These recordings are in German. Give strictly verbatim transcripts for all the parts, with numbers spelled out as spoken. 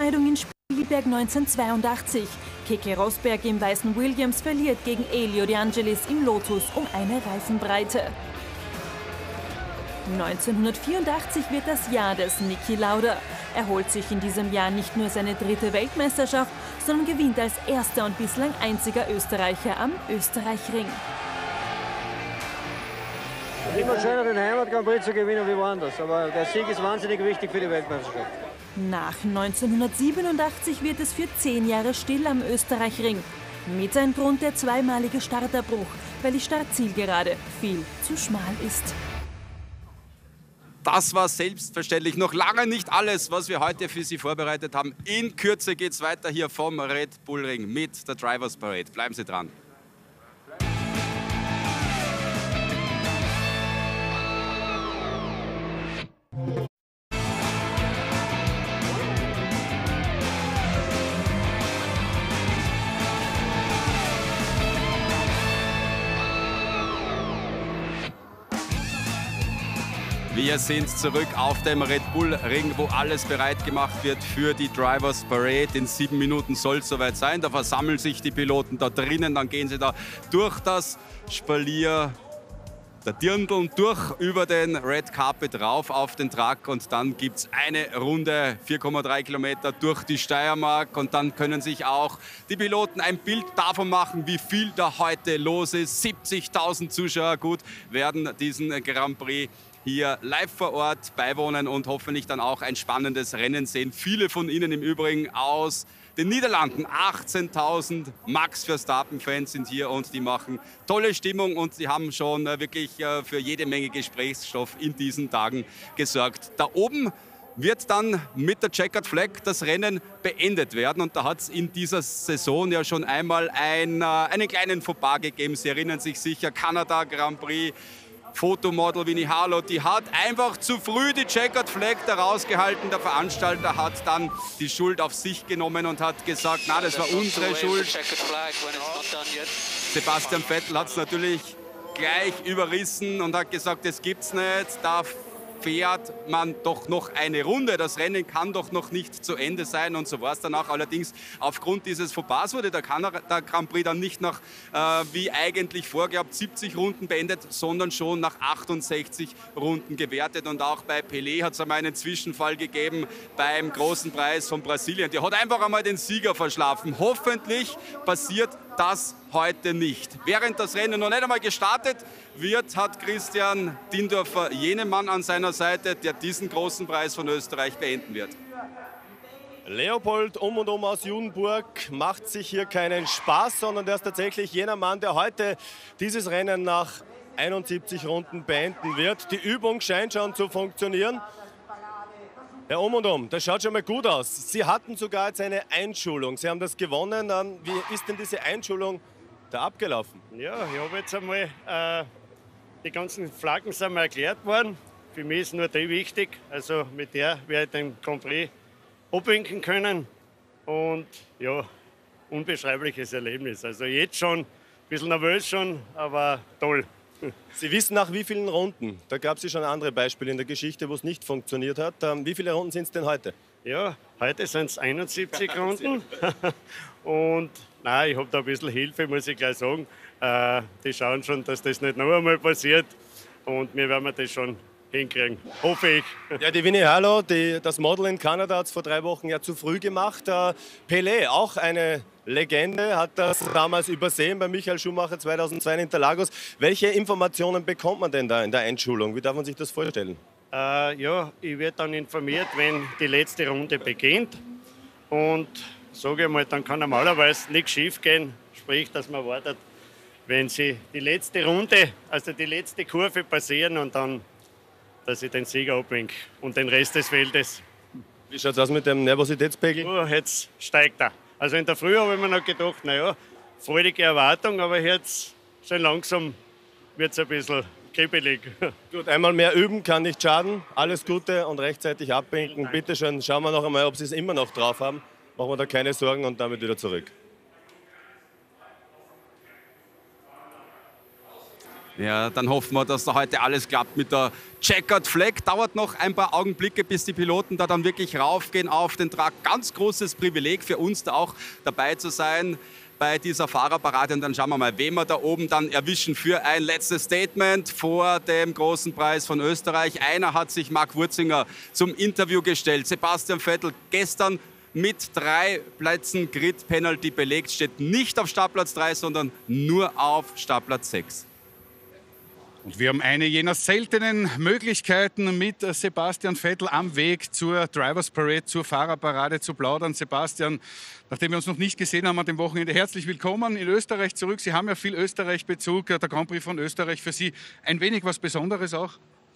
Entscheidung in Spielberg neunzehnhundertzweiundachtzig. Keke Rosberg im weißen Williams verliert gegen Elio De Angelis im Lotus um eine Reifenbreite. neunzehnhundertvierundachtzig wird das Jahr des Niki Lauda. Er holt sich in diesem Jahr nicht nur seine dritte Weltmeisterschaft, sondern gewinnt als erster und bislang einziger Österreicher am Österreichring. Es ist immer schöner, den Heimat Grand Prix zu gewinnen wie woanders, aber der Sieg ist wahnsinnig wichtig für die Weltmeisterschaft. Nach neunzehnhundertsiebenundachtzig wird es für zehn Jahre still am Österreichring. Mit ein Grund der zweimalige Starterbruch, weil die Startzielgerade viel zu schmal ist. Das war selbstverständlich noch lange nicht alles, was wir heute für Sie vorbereitet haben. In Kürze geht es weiter hier vom Red Bull Ring mit der Drivers Parade. Bleiben Sie dran. Wir sind zurück auf dem Red Bull Ring, wo alles bereit gemacht wird für die Drivers Parade. In sieben Minuten soll es soweit sein. Da versammeln sich die Piloten da drinnen. Dann gehen sie da durch das Spalier der Dirndl durch über den Red Carpet rauf auf den Truck. Und dann gibt es eine Runde, vier Komma drei Kilometer durch die Steiermark. Und dann können sich auch die Piloten ein Bild davon machen, wie viel da heute los ist. siebzigtausend Zuschauer gut werden diesen Grand Prix hier live vor Ort beiwohnen und hoffentlich dann auch ein spannendes Rennen sehen. Viele von Ihnen im Übrigen aus den Niederlanden. achtzehntausend Max Verstappen-Fans sind hier und die machen tolle Stimmung und sie haben schon wirklich für jede Menge Gesprächsstoff in diesen Tagen gesorgt. Da oben wird dann mit der Checkered Flag das Rennen beendet werden. Und da hat es in dieser Saison ja schon einmal ein, einen kleinen Fauxpas gegeben. Sie erinnern sich sicher, Kanada Grand Prix. Fotomodel Winnie Harlow, die hat einfach zu früh die Checkered Flag da rausgehalten. Der Veranstalter hat dann die Schuld auf sich genommen und hat gesagt, na, das war unsere Schuld. Sebastian Vettel hat es natürlich gleich überrissen und hat gesagt, das gibt's nicht, da fährt man doch noch eine Runde. Das Rennen kann doch noch nicht zu Ende sein und so war es danach. Allerdings aufgrund dieses Fauxpas wurde der, der Grand Prix dann nicht nach, äh, wie eigentlich vorgehabt, siebzig Runden beendet, sondern schon nach achtundsechzig Runden gewertet. Und auch bei Pelé hat es einmal einen Zwischenfall gegeben beim großen Preis von Brasilien. Der hat einfach einmal den Sieger verschlafen. Hoffentlich passiert das heute nicht. Während das Rennen noch nicht einmal gestartet wird, hat Christian Dindorfer jenen Mann an seiner Seite, der diesen großen Preis von Österreich beenden wird. Leopold um und um aus Judenburg macht sich hier keinen Spaß, sondern der ist tatsächlich jener Mann, der heute dieses Rennen nach einundsiebzig Runden beenden wird. Die Übung scheint schon zu funktionieren. Herr Um und Um, das schaut schon mal gut aus. Sie hatten sogar jetzt eine Einschulung. Sie haben das gewonnen. Wie ist denn diese Einschulung da abgelaufen? Ja, ich habe jetzt einmal, äh, die ganzen Flaggen sind mir erklärt worden. Für mich ist nur die wichtig. Also mit der werde ich den Grand Prix abwinken können. Und ja, unbeschreibliches Erlebnis. Also jetzt schon, ein bisschen nervös schon, aber toll. Sie wissen nach wie vielen Runden? Da gab es ja schon andere Beispiele in der Geschichte, wo es nicht funktioniert hat. Wie viele Runden sind es denn heute? Ja, heute sind es einundsiebzig Runden. Und nein, ich habe da ein bisschen Hilfe, muss ich gleich sagen. Äh, die schauen schon, dass das nicht noch einmal passiert. Und wir werden das schon hinkriegen, hoffe ich. Ja, die Winnie Harlow, die, das Model in Kanada, hat es vor drei Wochen ja zu früh gemacht. Äh, Pelé, auch eine Legende, hat das damals übersehen bei Michael Schumacher zweitausendzwei in Interlagos. Welche Informationen bekommt man denn da in der Einschulung? Wie darf man sich das vorstellen? Äh, ja, ich werde dann informiert, wenn die letzte Runde beginnt. Und sage ich mal, dann kann normalerweise nichts schief gehen. Sprich, dass man wartet, wenn sie die letzte Runde, also die letzte Kurve passieren und dann, dass ich den Sieger abwinke und den Rest des Feldes. Wie schaut es aus mit dem Nervositätspegel? Oh, jetzt steigt er. Also in der Früh habe ich mir noch gedacht, naja, freudige Erwartung, aber jetzt schon langsam wird es ein bisschen kribbelig. Gut, einmal mehr üben kann nicht schaden. Alles Gute und rechtzeitig abwinken. Bitte schön, schauen wir noch einmal, ob Sie es immer noch drauf haben. Machen wir da keine Sorgen und damit wieder zurück. Ja, dann hoffen wir, dass da heute alles klappt mit der Checkered Flag. Dauert noch ein paar Augenblicke, bis die Piloten da dann wirklich raufgehen auf den Truck. Ganz großes Privileg für uns, da auch dabei zu sein bei dieser Fahrerparade. Und dann schauen wir mal, wen wir da oben dann erwischen für ein letztes Statement vor dem großen Preis von Österreich. Einer hat sich, Marc Wurzinger, zum Interview gestellt. Sebastian Vettel gestern mit drei Plätzen Grid-Penalty belegt, steht nicht auf Startplatz drei, sondern nur auf Startplatz sechs. Und wir haben eine jener seltenen Möglichkeiten, mit Sebastian Vettel am Weg zur Drivers Parade, zur Fahrerparade zu plaudern. Sebastian, nachdem wir uns noch nicht gesehen haben an dem Wochenende, herzlich willkommen in Österreich zurück. Sie haben ja viel Österreich-Bezug, der Grand Prix von Österreich für Sie. Ein wenig was Besonderes auch?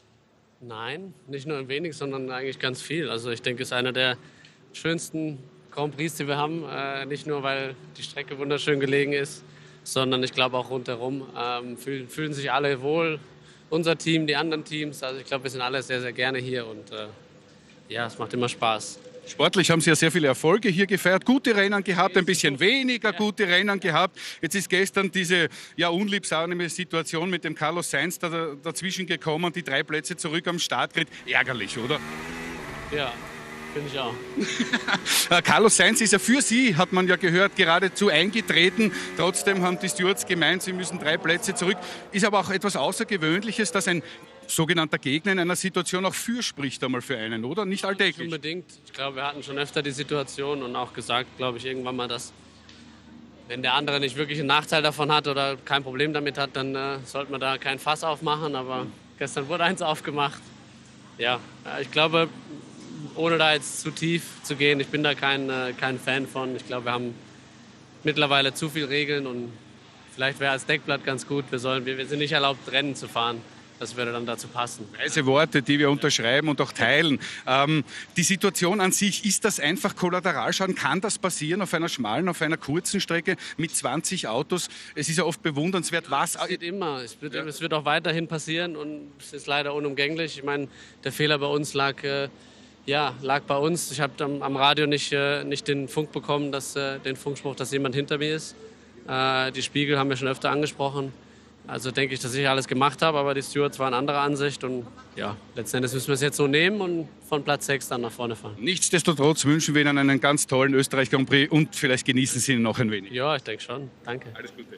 Nein, nicht nur ein wenig, sondern eigentlich ganz viel. Also ich denke, es ist einer der schönsten Grand Prix, die wir haben. Äh, nicht nur, weil die Strecke wunderschön gelegen ist, sondern ich glaube auch rundherum ähm, fühlen, fühlen sich alle wohl. Unser Team, die anderen Teams, also ich glaube, wir sind alle sehr, sehr gerne hier und äh, ja, es macht immer Spaß. Sportlich haben Sie ja sehr viele Erfolge hier gefeiert, gute Rennen gehabt, ein bisschen weniger gute Rennen gehabt. Jetzt ist gestern diese ja, unliebsame Situation mit dem Carlos Sainz da, dazwischen gekommen, die drei Plätze zurück am Startgrid. Ärgerlich, oder? Ja. Finde ich auch. Carlos Sainz ist ja für Sie, hat man ja gehört, geradezu eingetreten. Trotzdem haben die Stewards gemeint, sie müssen drei Plätze zurück. Ist aber auch etwas Außergewöhnliches, dass ein sogenannter Gegner in einer Situation auch fürspricht einmal für einen, oder? Nicht alltäglich. Nicht unbedingt. Ich glaube, wir hatten schon öfter die Situation und auch gesagt, glaube ich, irgendwann mal, dass wenn der andere nicht wirklich einen Nachteil davon hat oder kein Problem damit hat, dann äh, sollte man da kein Fass aufmachen. Aber gestern wurde eins aufgemacht. Ja, ich glaube, ohne da jetzt zu tief zu gehen, ich bin da kein, äh, kein Fan von. Ich glaube, wir haben mittlerweile zu viele Regeln und vielleicht wäre als Deckblatt ganz gut, wir, sollen, wir, wir sind nicht erlaubt, Rennen zu fahren. Das würde dann dazu passen. Weise Worte, die wir unterschreiben und auch teilen. Ähm, die Situation an sich, ist das einfach Kollateralschaden? Kann das passieren auf einer schmalen, auf einer kurzen Strecke mit zwanzig Autos? Es ist ja oft bewundernswert, was... Es passiert immer. Es wird, ja. es wird auch weiterhin passieren und es ist leider unumgänglich. Ich meine, der Fehler bei uns lag... Äh, Ja, lag bei uns. Ich habe am, am Radio nicht, äh, nicht den Funk bekommen, dass, äh, den Funkspruch, dass jemand hinter mir ist. Äh, die Spiegel haben wir schon öfter angesprochen. Also denke ich, dass ich alles gemacht habe, aber die Stewards waren anderer Ansicht. Und ja, letzten Endes müssen wir es jetzt so nehmen und von Platz sechs dann nach vorne fahren. Nichtsdestotrotz wünschen wir Ihnen einen ganz tollen Österreich Grand Prix und vielleicht genießen Sie ihn noch ein wenig. Ja, ich denke schon. Danke. Alles Gute.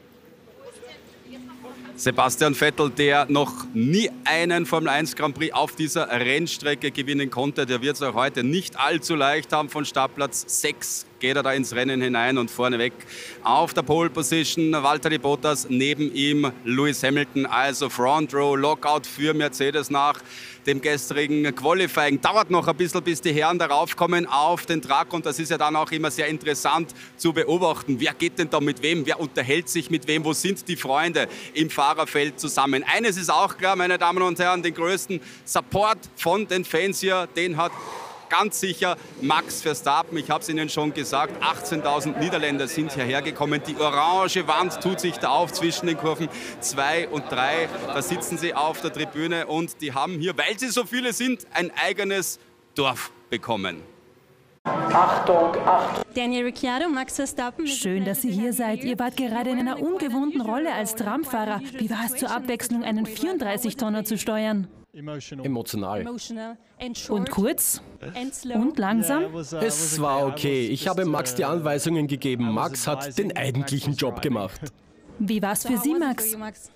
Sebastian Vettel, der noch nie einen Formel eins Grand Prix auf dieser Rennstrecke gewinnen konnte, der wird es auch heute nicht allzu leicht haben. Von Startplatz sechs geht er da ins Rennen hinein und vorneweg auf der Pole Position Valtteri Bottas, neben ihm Lewis Hamilton, also Front Row, Lockout für Mercedes nach dem gestrigen Qualifying. Dauert noch ein bisschen, bis die Herren darauf kommen auf den Truck und das ist ja dann auch immer sehr interessant zu beobachten. Wer geht denn da mit wem? Wer unterhält sich mit wem? Wo sind die Freunde im Fahrerfeld zusammen? Eines ist auch klar, meine Damen und Herren, den größten Support von den Fans hier, den hat ganz sicher Max Verstappen. Ich habe es Ihnen schon gesagt, achtzehntausend Niederländer sind hierher gekommen. Die orange Wand tut sich da auf zwischen den Kurven zwei und drei. Da sitzen sie auf der Tribüne und die haben hier, weil sie so viele sind, ein eigenes Dorf bekommen. Achtung, Achtung. Daniel Ricciardo, Max Verstappen. Schön, dass Sie hier seid. Ihr wart gerade in einer ungewohnten Rolle als Tramfahrer. Wie war es zur Abwechslung, einen vierunddreißig Tonner zu steuern? Emotional. Und kurz? Und langsam? Es war okay. Ich habe Max die Anweisungen gegeben. Max hat den eigentlichen Job gemacht. Wie war es für Sie, Max?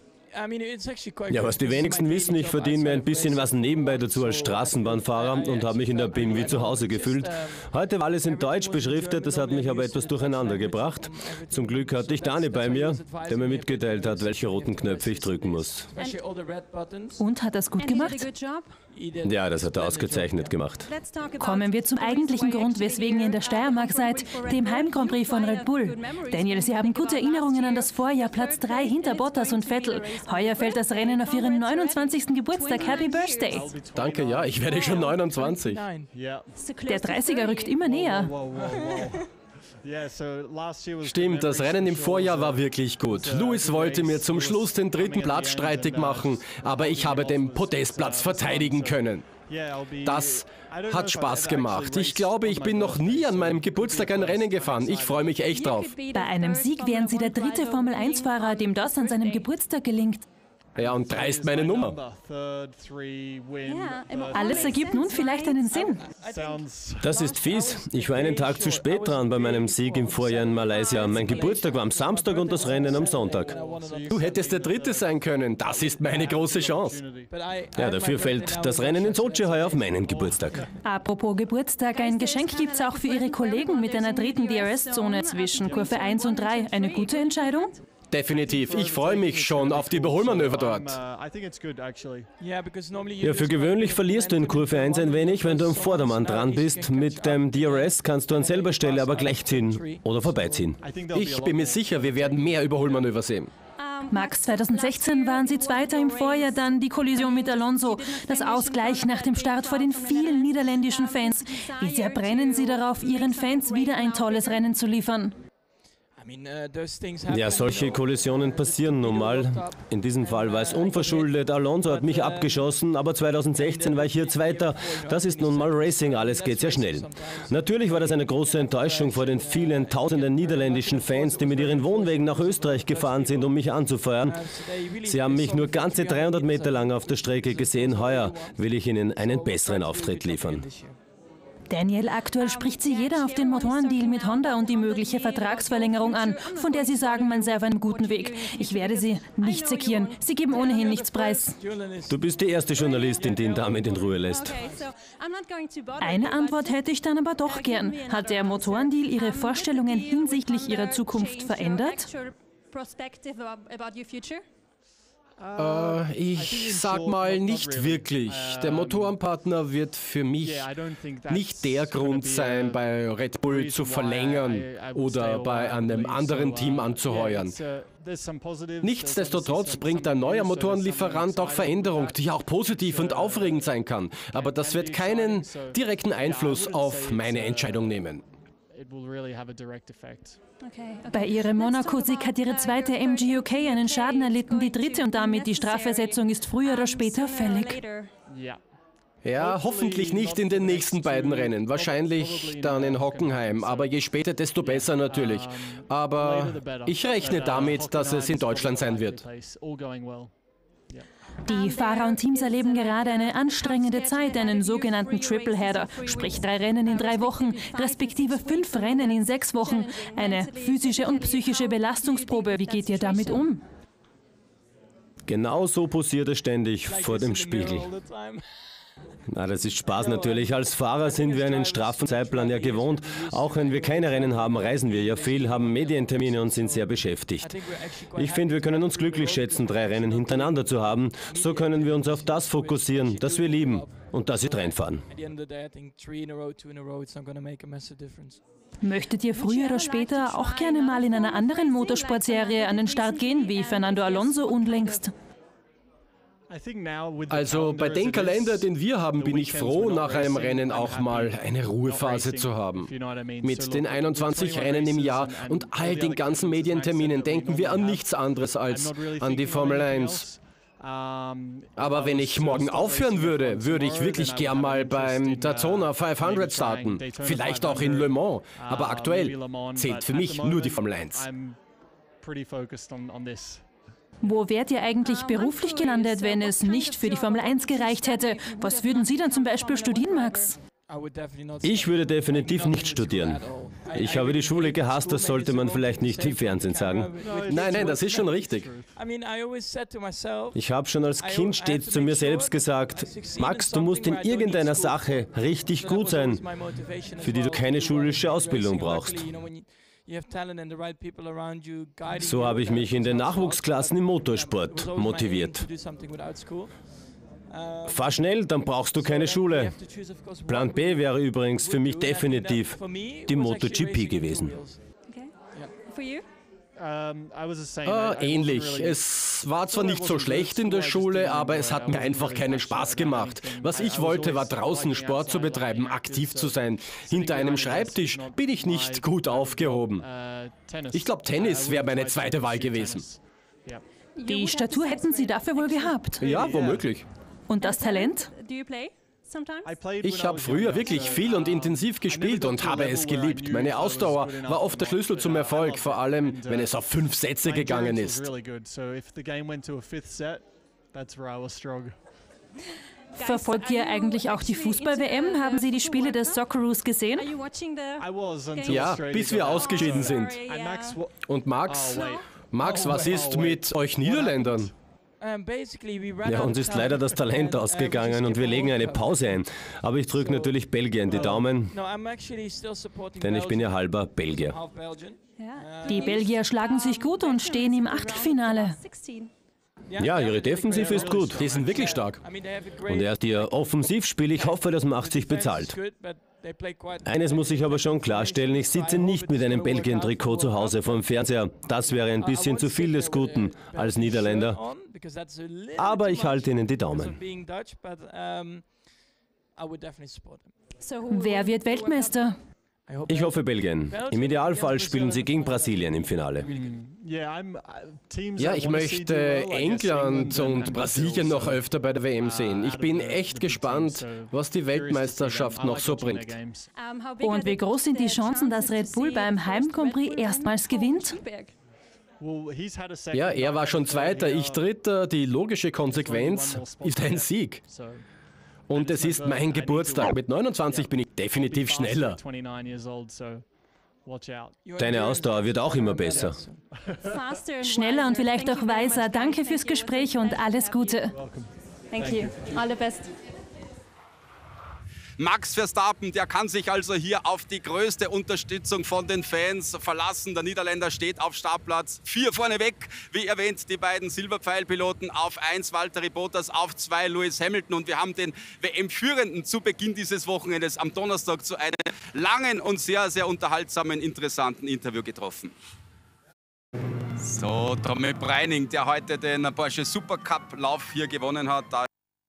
Ja, was die wenigsten wissen, ich verdiene mir ein bisschen was nebenbei dazu als Straßenbahnfahrer und habe mich in der B M W zu Hause gefühlt. Heute war alles in Deutsch beschriftet, das hat mich aber etwas durcheinander gebracht. Zum Glück hatte ich Dani bei mir, der mir mitgeteilt hat, welche roten Knöpfe ich drücken muss. Und hat das gut gemacht? Ja, das hat er ausgezeichnet gemacht. Kommen wir zum eigentlichen Grund, weswegen ihr in der Steiermark seid, dem Heim-Grand Prix von Red Bull. Daniel, Sie haben gute Erinnerungen an das Vorjahr, Platz drei hinter Bottas und Vettel. Heuer fällt das Rennen auf Ihren neunundzwanzigsten Geburtstag. Happy Birthday! Danke, ja, ich werde schon neunundzwanzig. Der dreißiger rückt immer näher. Stimmt, das Rennen im Vorjahr war wirklich gut. Lewis wollte mir zum Schluss den dritten Platz streitig machen, aber ich habe den Podestplatz verteidigen können. Das hat Spaß gemacht. Ich glaube, ich bin noch nie an meinem Geburtstag ein Rennen gefahren. Ich freue mich echt drauf. Bei einem Sieg wären Sie der dritte Formel eins Fahrer, dem das an seinem Geburtstag gelingt. Ja, und drei ist meine Nummer. Alles ergibt nun vielleicht einen Sinn. Das ist fies. Ich war einen Tag zu spät dran bei meinem Sieg im Vorjahr in Malaysia. Mein Geburtstag war am Samstag und das Rennen am Sonntag. Du hättest der Dritte sein können. Das ist meine große Chance. Ja, dafür fällt das Rennen in Sochi heuer auf meinen Geburtstag. Apropos Geburtstag, ein Geschenk gibt's auch für Ihre Kollegen mit einer dritten D R S-Zone zwischen Kurve eins und drei. Eine gute Entscheidung? Definitiv. Ich freue mich schon auf die Überholmanöver dort. Ja, für gewöhnlich verlierst du in Kurve eins ein wenig, wenn du am Vordermann dran bist. Mit deinem D R S kannst du an selber Stelle aber gleich ziehen oder vorbeiziehen. Ich bin mir sicher, wir werden mehr Überholmanöver sehen. Max, zweitausendsechzehn waren Sie Zweiter im Vorjahr, dann die Kollision mit Alonso. Das Ausgleich nach dem Start vor den vielen niederländischen Fans. Wie sehr brennen Sie darauf, Ihren Fans wieder ein tolles Rennen zu liefern? Ja, solche Kollisionen passieren nun mal. In diesem Fall war es unverschuldet. Alonso hat mich abgeschossen, aber zweitausendsechzehn war ich hier Zweiter. Das ist nun mal Racing, alles geht sehr schnell. Natürlich war das eine große Enttäuschung vor den vielen tausenden niederländischen Fans, die mit ihren Wohnwegen nach Österreich gefahren sind, um mich anzufeuern. Sie haben mich nur ganze dreihundert Meter lang auf der Strecke gesehen. Heuer will ich ihnen einen besseren Auftritt liefern. Daniel, aktuell spricht Sie jeder auf den Motorendeal mit Honda und die mögliche Vertragsverlängerung an, von der Sie sagen, man sei auf einem guten Weg. Ich werde Sie nicht sekieren. Sie geben ohnehin nichts preis. Du bist die erste Journalistin, die ihn damit in Ruhe lässt. Eine Antwort hätte ich dann aber doch gern. Hat der Motorendeal Ihre Vorstellungen hinsichtlich Ihrer Zukunft verändert? Äh, ich sag mal nicht wirklich. Der Motorenpartner wird für mich nicht der Grund sein, bei Red Bull zu verlängern oder bei einem anderen Team anzuheuern. Nichtsdestotrotz bringt ein neuer Motorenlieferant auch Veränderung, die auch positiv und aufregend sein kann. Aber das wird keinen direkten Einfluss auf meine Entscheidung nehmen. Bei ihrem Monaco-Sieg hat ihre zweite M G U K einen Schaden erlitten. Die dritte und damit die Strafversetzung ist früher oder später fällig. Ja, hoffentlich nicht in den nächsten beiden Rennen. Wahrscheinlich dann in Hockenheim. Aber je später, desto besser natürlich. Aber ich rechne damit, dass es in Deutschland sein wird. Die Fahrer und Teams erleben gerade eine anstrengende Zeit, einen sogenannten Tripleheader, sprich drei Rennen in drei Wochen, respektive fünf Rennen in sechs Wochen. Eine physische und psychische Belastungsprobe. Wie geht ihr damit um? Genau so posiert er ständig vor dem Spiegel. Na, das ist Spaß natürlich. Als Fahrer sind wir einen straffen Zeitplan ja gewohnt. Auch wenn wir keine Rennen haben, reisen wir ja viel, haben Medientermine und sind sehr beschäftigt. Ich finde, wir können uns glücklich schätzen, drei Rennen hintereinander zu haben. So können wir uns auf das fokussieren, das wir lieben und das ist Rennfahren. Möchtet ihr früher oder später auch gerne mal in einer anderen Motorsportserie an den Start gehen, wie Fernando Alonso unlängst? Also bei dem Kalender, den wir haben, bin ich froh, nach einem Rennen auch mal eine Ruhephase zu haben. Mit den einundzwanzig Rennen im Jahr und all den ganzen Medienterminen denken wir an nichts anderes als an die Formel eins. Aber wenn ich morgen aufhören würde, würde ich wirklich gern mal beim Daytona fünfhundert starten. Vielleicht auch in Le Mans. Aber aktuell zählt für mich nur die Formel eins. Wo wärt ihr eigentlich beruflich gelandet, wenn es nicht für die Formel eins gereicht hätte? Was würden Sie dann zum Beispiel studieren, Max? Ich würde definitiv nicht studieren. Ich habe die Schule gehasst, das sollte man vielleicht nicht im Fernsehen sagen. Nein, nein, das ist schon richtig. Ich habe schon als Kind stets zu mir selbst gesagt, Max, du musst in irgendeiner Sache richtig gut sein, für die du keine schulische Ausbildung brauchst. So habe ich mich in den Nachwuchsklassen im Motorsport motiviert. Fahr schnell, dann brauchst du keine Schule. Plan B wäre übrigens für mich definitiv die MotoGP gewesen. Ah, ähnlich. Es war zwar nicht so schlecht in der Schule, aber es hat mir einfach keinen Spaß gemacht. Was ich wollte, war draußen Sport zu betreiben, aktiv zu sein. Hinter einem Schreibtisch bin ich nicht gut aufgehoben. Ich glaube, Tennis wäre meine zweite Wahl gewesen. Die Statur hätten Sie dafür wohl gehabt. Ja, womöglich. Und das Talent? Ich habe früher wirklich viel und intensiv gespielt und habe es geliebt. Meine Ausdauer war oft der Schlüssel zum Erfolg, vor allem wenn es auf fünf Sätze gegangen ist. Verfolgt ihr eigentlich auch die Fußball-W M? Haben Sie die Spiele des Socceroos gesehen? Ja, bis wir ausgeschieden sind. Und Max, Max, was ist mit euch Niederländern? Ja, uns ist leider das Talent ausgegangen und wir legen eine Pause ein. Aber ich drücke natürlich Belgien die Daumen, denn ich bin ja halber Belgier. Die Belgier schlagen sich gut und stehen im Achtelfinale. Ja, ihre Defensive ist gut. Die sind wirklich stark. Und erst ihr Offensivspiel, ich hoffe, das macht sich bezahlt. Eines muss ich aber schon klarstellen, ich sitze nicht mit einem Belgien-Trikot zu Hause vorm Fernseher. Das wäre ein bisschen zu viel des Guten als Niederländer. Aber ich halte Ihnen die Daumen. Wer wird Weltmeister? Ich hoffe Belgien. Im Idealfall spielen sie gegen Brasilien im Finale. Ja, ich möchte England und Brasilien noch öfter bei der W M sehen. Ich bin echt gespannt, was die Weltmeisterschaft noch so bringt. Und wie groß sind die Chancen, dass Red Bull beim Heim-Grand Prix erstmals gewinnt? Ja, er war schon Zweiter, ich Dritter. Die logische Konsequenz ist ein Sieg. Und es ist mein Geburtstag. Mit neunundzwanzig bin ich definitiv schneller. Deine Ausdauer wird auch immer besser. Schneller und vielleicht auch weiser. Danke fürs Gespräch und alles Gute. Thank you. All the best. Max Verstappen, der kann sich also hier auf die größte Unterstützung von den Fans verlassen. Der Niederländer steht auf Startplatz vier vorne weg. Wie erwähnt, die beiden Silberpfeilpiloten auf eins, Valtteri Bottas, auf zwei, Lewis Hamilton. Und wir haben den W M-Führenden zu Beginn dieses Wochenendes am Donnerstag zu einem langen und sehr, sehr unterhaltsamen, interessanten Interview getroffen. So, Tommy Breining, der heute den Porsche Supercup-Lauf hier gewonnen hat. Da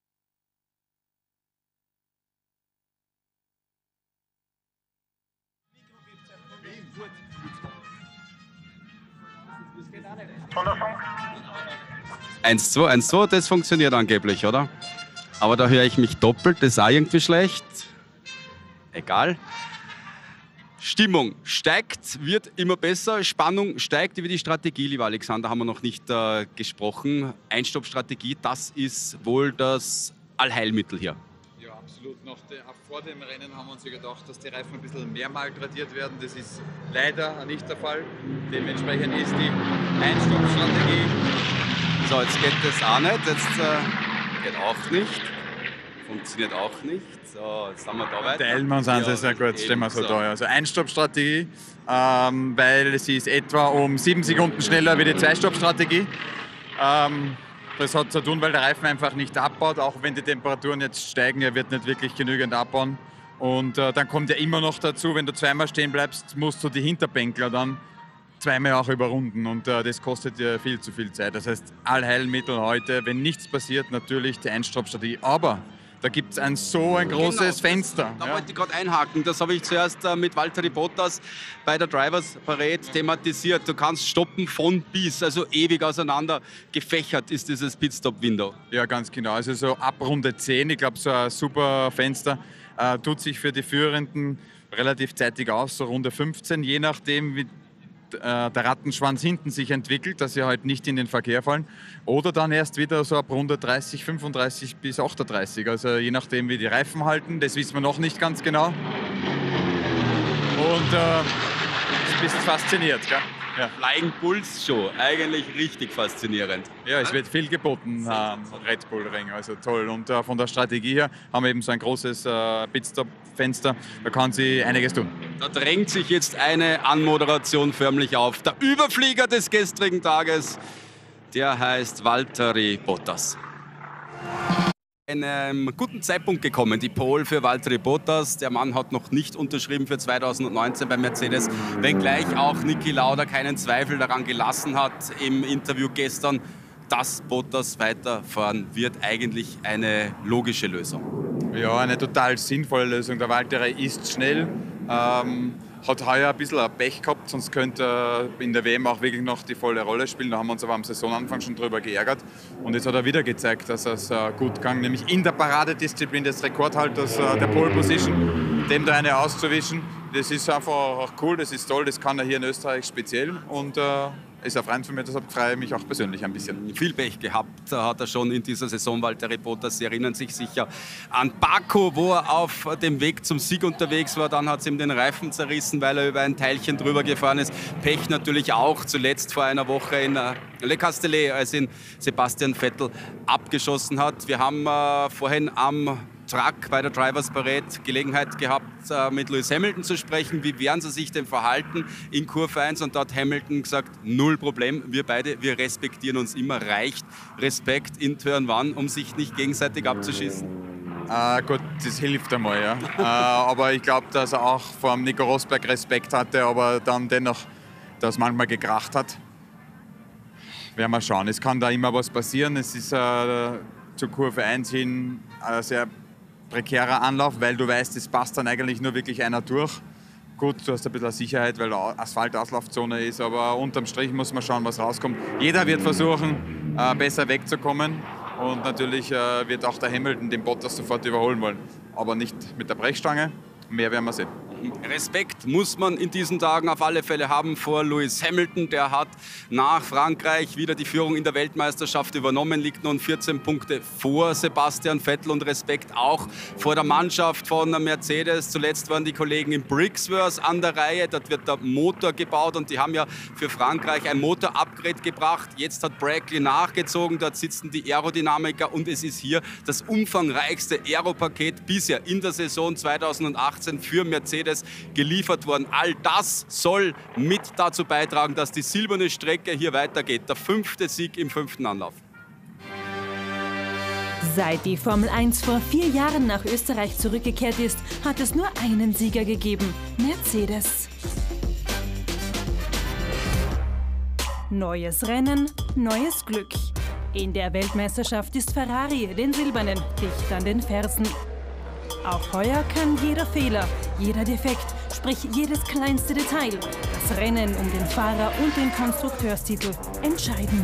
eins zwei, eins zwei, das funktioniert angeblich, oder? Aber da höre ich mich doppelt, das ist auch irgendwie schlecht. Egal. Stimmung steigt, wird immer besser, Spannung steigt. Über die Strategie, lieber Alexander, haben wir noch nicht äh, gesprochen. Einstoppstrategie, das ist wohl das Allheilmittel hier. Ja, absolut. Noch de, auch vor dem Rennen haben wir uns ja gedacht, dass die Reifen ein bisschen mehr malträtiert werden. Das ist leider nicht der Fall. Dementsprechend ist die Einstoppstrategie. So, jetzt geht das auch nicht. Jetzt äh, geht auch nicht. Funktioniert auch nicht. So, jetzt haben wir da weiter. Teilen wir uns an, das ist ja gut, stellen wir so da. Also Einstoppstrategie, ähm, weil sie ist etwa um sieben Sekunden schneller wie die Zweistoppstrategie. Ähm, das hat zu tun, weil der Reifen einfach nicht abbaut, auch wenn die Temperaturen jetzt steigen, er wird nicht wirklich genügend abbauen. Und äh, dann kommt ja immer noch dazu, wenn du zweimal stehen bleibst, musst du die Hinterbänkler dann zweimal auch überrunden und äh, das kostet dir viel zu viel Zeit. Das heißt, Allheilmittel heute, wenn nichts passiert, natürlich die Einstoppstrategie. Aber da gibt es ein so ein großes genau, Fenster. Da ja. wollte ich gerade einhaken. Das habe ich zuerst äh, mit Valtteri Bottas bei der Drivers Parade thematisiert. Du kannst stoppen von bis, also ewig auseinander gefächert ist dieses Pitstop-Window. Ja, ganz genau. Also so ab Runde zehn, ich glaube, so ein super Fenster, äh, tut sich für die Führenden relativ zeitig aus, so Runde fünfzehn, je nachdem, wie der Rattenschwanz hinten sich entwickelt, dass sie halt nicht in den Verkehr fallen. Oder dann erst wieder so ab Runde dreißig, fünfunddreißig bis achtunddreißig. Also je nachdem, wie die Reifen halten. Das wissen wir noch nicht ganz genau. Und äh, du bist fasziniert, gell? Ja. Flying Bulls Show, eigentlich richtig faszinierend. Ja, es wird viel geboten am äh, Red Bull Ring, also toll. Und äh, von der Strategie her haben wir eben so ein großes äh, Pitstop-Fenster, da kann sie einiges tun. Da drängt sich jetzt eine Anmoderation förmlich auf. Der Überflieger des gestrigen Tages, der heißt Valtteri Bottas. Einem guten Zeitpunkt gekommen, die Pole für Valtteri Bottas. Der Mann hat noch nicht unterschrieben für zweitausendneunzehn bei Mercedes, wenngleich auch Niki Lauda keinen Zweifel daran gelassen hat im Interview gestern, dass Bottas weiterfahren wird, eigentlich eine logische Lösung. Ja, eine total sinnvolle Lösung. Der Valtteri ist schnell, ähm, hat heuer ein bisschen ein Pech gehabt, sonst könnte er in der W M auch wirklich noch die volle Rolle spielen. Da haben wir uns aber am Saisonanfang schon drüber geärgert. Und jetzt hat er wieder gezeigt, dass er es äh, gut kann, nämlich in der Paradedisziplin des Rekordhalters äh, der Pole Position, dem da eine auszuwischen. Das ist einfach auch cool, das ist toll, das kann er hier in Österreich speziell. Und äh, ist ein Freund von mir, deshalb freue ich mich auch persönlich ein bisschen. Viel Pech gehabt hat er schon in dieser Saison, Walter Repotter. Sie erinnern sich sicher an Baku, wo er auf dem Weg zum Sieg unterwegs war. Dann hat es ihm den Reifen zerrissen, weil er über ein Teilchen drüber gefahren ist. Pech natürlich auch, zuletzt vor einer Woche in Le Castellet, als ihn Sebastian Vettel abgeschossen hat. Wir haben äh, vorhin am Truck bei der Drivers Parade Gelegenheit gehabt, mit Lewis Hamilton zu sprechen. Wie werden sie sich denn verhalten in Kurve eins? Und da hat Hamilton gesagt, null Problem, wir beide, wir respektieren uns immer. Reicht Respekt in Turn eins, um sich nicht gegenseitig abzuschießen? Äh, gut, das hilft einmal, ja. äh, aber ich glaube, dass er auch vor dem Nico Rosberg Respekt hatte, aber dann dennoch das manchmal gekracht hat. Werden wir schauen. Es kann da immer was passieren. Es ist äh, zur Kurve eins hin ein sehr prekärer Anlauf, weil du weißt, es passt dann eigentlich nur wirklich einer durch. Gut, du hast ein bisschen Sicherheit, weil da Asphaltauslaufzone ist, aber unterm Strich muss man schauen, was rauskommt. Jeder wird versuchen, äh, besser wegzukommen und natürlich äh, wird auch der Hamilton den Bottas sofort überholen wollen, aber nicht mit der Brechstange. Mehr werden wir sehen. Respekt muss man in diesen Tagen auf alle Fälle haben vor Lewis Hamilton. Der hat nach Frankreich wieder die Führung in der Weltmeisterschaft übernommen, liegt nun vierzehn Punkte vor Sebastian Vettel und Respekt auch vor der Mannschaft von Mercedes. Zuletzt waren die Kollegen in Brixworth an der Reihe. Dort wird der Motor gebaut und die haben ja für Frankreich ein Motor-Upgrade gebracht. Jetzt hat Brackley nachgezogen, dort sitzen die Aerodynamiker und es ist hier das umfangreichste Aeropaket bisher in der Saison zweitausendachtzehn für Mercedes geliefert worden. All das soll mit dazu beitragen, dass die silberne Strecke hier weitergeht. Der fünfte Sieg im fünften Anlauf. Seit die Formel eins vor vier Jahren nach Österreich zurückgekehrt ist, hat es nur einen Sieger gegeben: Mercedes. Neues Rennen, neues Glück. In der Weltmeisterschaft ist Ferrari den Silbernen dicht an den Fersen. Auch heuer kann jeder Fehler, jeder Defekt, sprich jedes kleinste Detail, das Rennen um den Fahrer- und den Konstrukteurstitel entscheiden.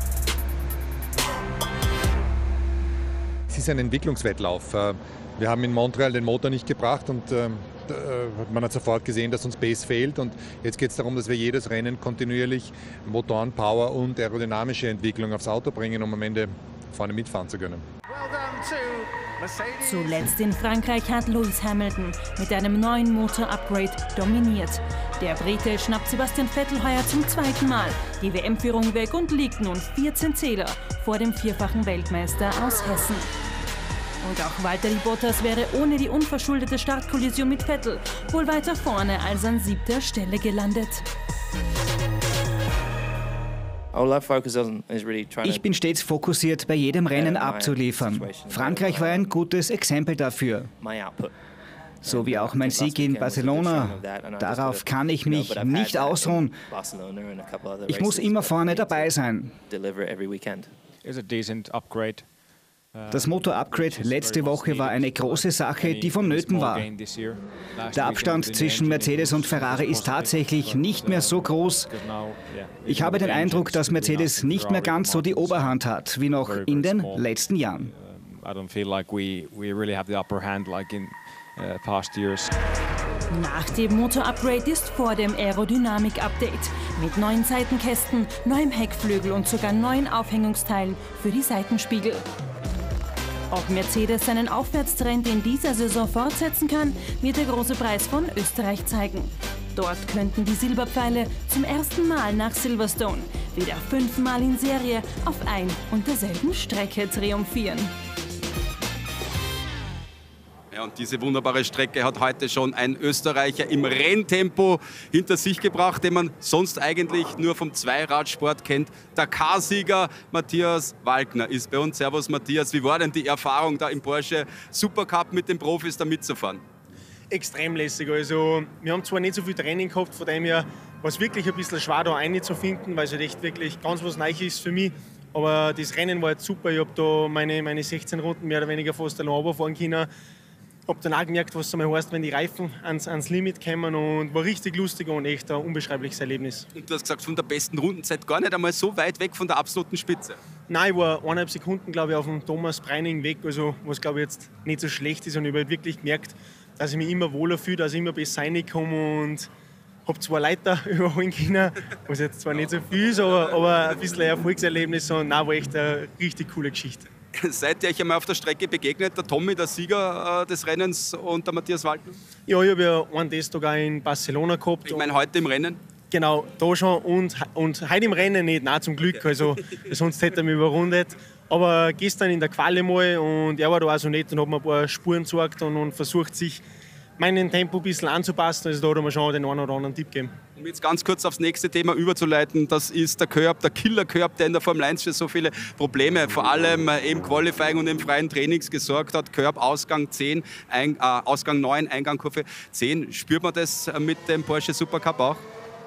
Es ist ein Entwicklungswettlauf. Wir haben in Montreal den Motor nicht gebracht und man hat sofort gesehen, dass uns Pace fehlt. Und jetzt geht es darum, dass wir jedes Rennen kontinuierlich Motoren, Power und aerodynamische Entwicklung aufs Auto bringen, um am Ende vorne mitfahren zu können. Zuletzt in Frankreich hat Lewis Hamilton mit einem neuen Motor-Upgrade dominiert. Der Brite schnappt Sebastian Vettel heuer zum zweiten Mal die W M-Führung weg und liegt nun vierzehn Zähler vor dem vierfachen Weltmeister aus Hessen. Und auch Walter Bottas wäre ohne die unverschuldete Startkollision mit Vettel wohl weiter vorne als an siebter Stelle gelandet. Ich bin stets fokussiert, bei jedem Rennen abzuliefern. Frankreich war ein gutes Exempel dafür. So wie auch mein Sieg in Barcelona. Darauf kann ich mich nicht ausruhen. Ich muss immer vorne dabei sein. Das Motor-Upgrade letzte Woche war eine große Sache, die vonnöten war. Der Abstand zwischen Mercedes und Ferrari ist tatsächlich nicht mehr so groß. Ich habe den Eindruck, dass Mercedes nicht mehr ganz so die Oberhand hat, wie noch in den letzten Jahren. Nach dem Motor-Upgrade ist vor dem Aerodynamik-Update mit neuen Seitenkästen, neuem Heckflügel und sogar neuen Aufhängungsteilen für die Seitenspiegel. Ob Mercedes seinen Aufwärtstrend in dieser Saison fortsetzen kann, wird der große Preis von Österreich zeigen. Dort könnten die Silberpfeile zum ersten Mal nach Silverstone wieder fünfmal in Serie auf ein und derselben Strecke triumphieren. Ja, und diese wunderbare Strecke hat heute schon ein Österreicher im Renntempo hinter sich gebracht, den man sonst eigentlich nur vom Zweiradsport kennt. Der K-Sieger Matthias Walkner ist bei uns. Servus Matthias, wie war denn die Erfahrung, da im Porsche Supercup mit den Profis da mitzufahren? Extrem lässig. Also, wir haben zwar nicht so viel Training gehabt, von dem her war es wirklich ein bisschen schwer, da reinzufinden, weil es halt echt wirklich ganz was Neues ist für mich. Aber das Rennen war jetzt super. Ich habe da meine, meine sechzehn Runden mehr oder weniger fast allein runterfahren können. Ich habe dann auch gemerkt, was es einmal heißt, wenn die Reifen ans, ans Limit kommen, und war richtig lustig und echt ein unbeschreibliches Erlebnis. Und du hast gesagt, von der besten Rundenzeit gar nicht einmal so weit weg von der absoluten Spitze. Nein, ich war eineinhalb Sekunden, glaube ich, auf dem Thomas Breining weg, also was, glaube ich, jetzt nicht so schlecht ist. Und ich habe halt wirklich gemerkt, dass ich mich immer wohler fühle, dass ich immer besser reinkomme und habe zwei Leute überholen können, was jetzt zwar nicht so viel ist, aber, aber ein bisschen ein Erfolgserlebnis und nein, war echt eine richtig coole Geschichte. Seid ihr euch einmal auf der Strecke begegnet, der Tommy, der Sieger äh, des Rennens, und der Matthias Waldner? Ja, ich habe ja einen Test sogar in Barcelona gehabt. Ich meine, heute im Rennen? Genau, da schon und, und heute im Rennen nicht, nein, zum Glück, also sonst hätte er mich überrundet. Aber gestern in der Quali mal und er war da auch so nett und hat mir ein paar Spuren gezeigt und, und versucht, sich meinem Tempo ein bisschen anzupassen. Also da hat er mir schon den einen oder anderen Tipp gegeben. Um jetzt ganz kurz aufs nächste Thema überzuleiten, das ist der Curb, der Killer-Curb, der in der Formel eins für so viele Probleme, vor allem im Qualifying und im freien Trainings gesorgt hat. Curb Ausgang zehn, ein, äh, Ausgang neun, Eingang Kurve zehn. Spürt man das mit dem Porsche Supercup auch?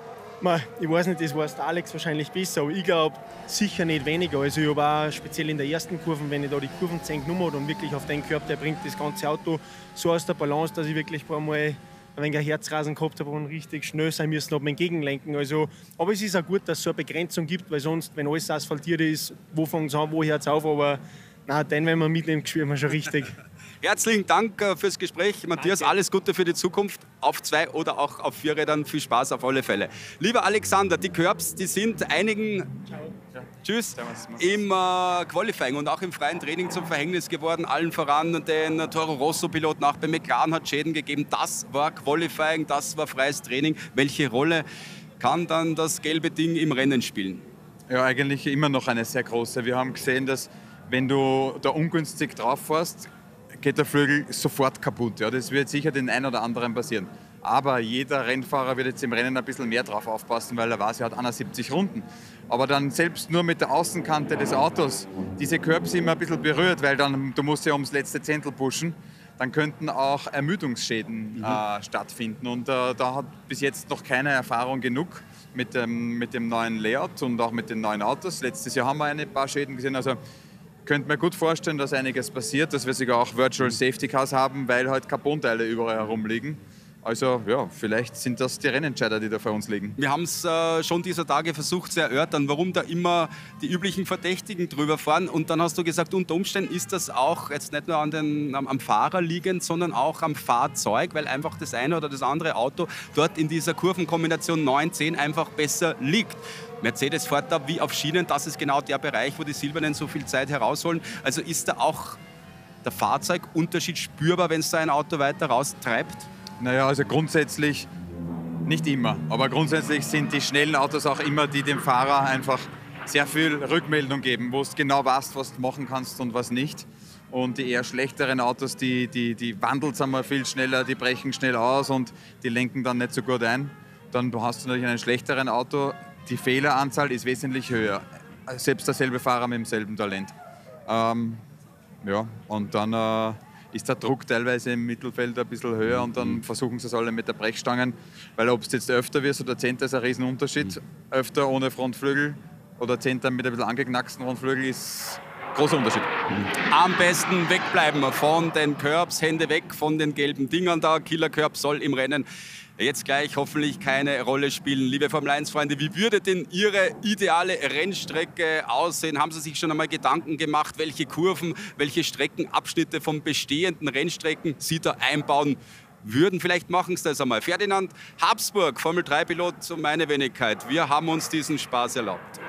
Ich weiß nicht, das weiß der Alex wahrscheinlich besser, aber ich glaube sicher nicht weniger. Also ich habe auch speziell in der ersten Kurve, wenn ich da die Kurven zehn genommen habe und wirklich auf den Curb, der bringt das ganze Auto so aus der Balance, dass ich wirklich ein paar Mal ein wenig ein Herzrasen gehabt habe und richtig schnell sein müssen habe, mein Gegenlenken. Also, aber es ist auch gut, dass es so eine Begrenzung gibt, weil sonst, wenn alles asphaltiert ist, wo fängt es an, wo hört es auf, aber nein, den, wenn man mitnimmt, spürt man schon richtig. Herzlichen Dank fürs Gespräch. Matthias, Danke. Alles Gute für die Zukunft. Auf zwei oder auch auf vier Rädern. Viel Spaß auf alle Fälle. Lieber Alexander, die Curbs, die sind einigen Ciao. Tschüss, im äh, Qualifying und auch im freien Training zum Verhängnis geworden. Allen voran den Toro Rosso-Piloten, auch bei McLaren hat Schäden gegeben. Das war Qualifying, das war freies Training. Welche Rolle kann dann das gelbe Ding im Rennen spielen? Ja, eigentlich immer noch eine sehr große. Wir haben gesehen, dass wenn du da ungünstig drauf fährst, geht der Flügel sofort kaputt. Ja, das wird sicher den einen oder anderen passieren. Aber jeder Rennfahrer wird jetzt im Rennen ein bisschen mehr drauf aufpassen, weil er weiß, er hat einundsiebzig Runden. Aber dann selbst nur mit der Außenkante des Autos diese Curbs immer ein bisschen berührt, weil dann, du musst ja ums letzte Zehntel pushen, dann könnten auch Ermüdungsschäden mhm. äh, stattfinden. Und äh, da hat bis jetzt noch keine Erfahrung genug mit dem, mit dem neuen Layout und auch mit den neuen Autos. Letztes Jahr haben wir ein paar Schäden gesehen. Also ich könnte mir gut vorstellen, dass einiges passiert, dass wir sogar auch Virtual Safety Cars haben, weil halt Carbonteile überall herumliegen. Also ja, vielleicht sind das die Rennentscheider, die da vor uns liegen. Wir haben es äh, schon dieser Tage versucht zu erörtern, warum da immer die üblichen Verdächtigen drüber fahren. Und dann hast du gesagt, unter Umständen ist das auch jetzt nicht nur an den, am, am Fahrer liegend, sondern auch am Fahrzeug, weil einfach das eine oder das andere Auto dort in dieser Kurvenkombination neun zehn einfach besser liegt. Mercedes fährt da wie auf Schienen, das ist genau der Bereich, wo die Silbernen so viel Zeit herausholen. Also ist da auch der Fahrzeugunterschied spürbar, wenn es da ein Auto weiter raustreibt? Naja, also grundsätzlich nicht immer, aber grundsätzlich sind die schnellen Autos auch immer, die dem Fahrer einfach sehr viel Rückmeldung geben, wo du genau weißt, was du machen kannst und was nicht. Und die eher schlechteren Autos, die, die, die wandeln es einmal viel schneller, die brechen schnell aus und die lenken dann nicht so gut ein. Dann hast du natürlich einen schlechteren Auto, die Fehleranzahl ist wesentlich höher, selbst derselbe Fahrer mit demselben Talent. Ähm, ja, und dann äh, ist der Druck teilweise im Mittelfeld ein bisschen höher und dann versuchen sie es alle mit der Brechstangen, weil ob es jetzt öfter wird oder Zehnter ist ein Riesenunterschied. Öfter ohne Frontflügel oder Zehnter mit ein bisschen angeknacksten Frontflügel ist ein großer Unterschied. Am besten wegbleiben von den Curbs, Hände weg von den gelben Dingern da. Killer Curb soll im Rennen jetzt gleich hoffentlich keine Rolle spielen. Liebe Formel eins Freunde, wie würde denn Ihre ideale Rennstrecke aussehen? Haben Sie sich schon einmal Gedanken gemacht, welche Kurven, welche Streckenabschnitte von bestehenden Rennstrecken Sie da einbauen würden? Vielleicht machen Sie das einmal. Ferdinand Habsburg, Formel drei Pilot und meine Wenigkeit. Wir haben uns diesen Spaß erlaubt.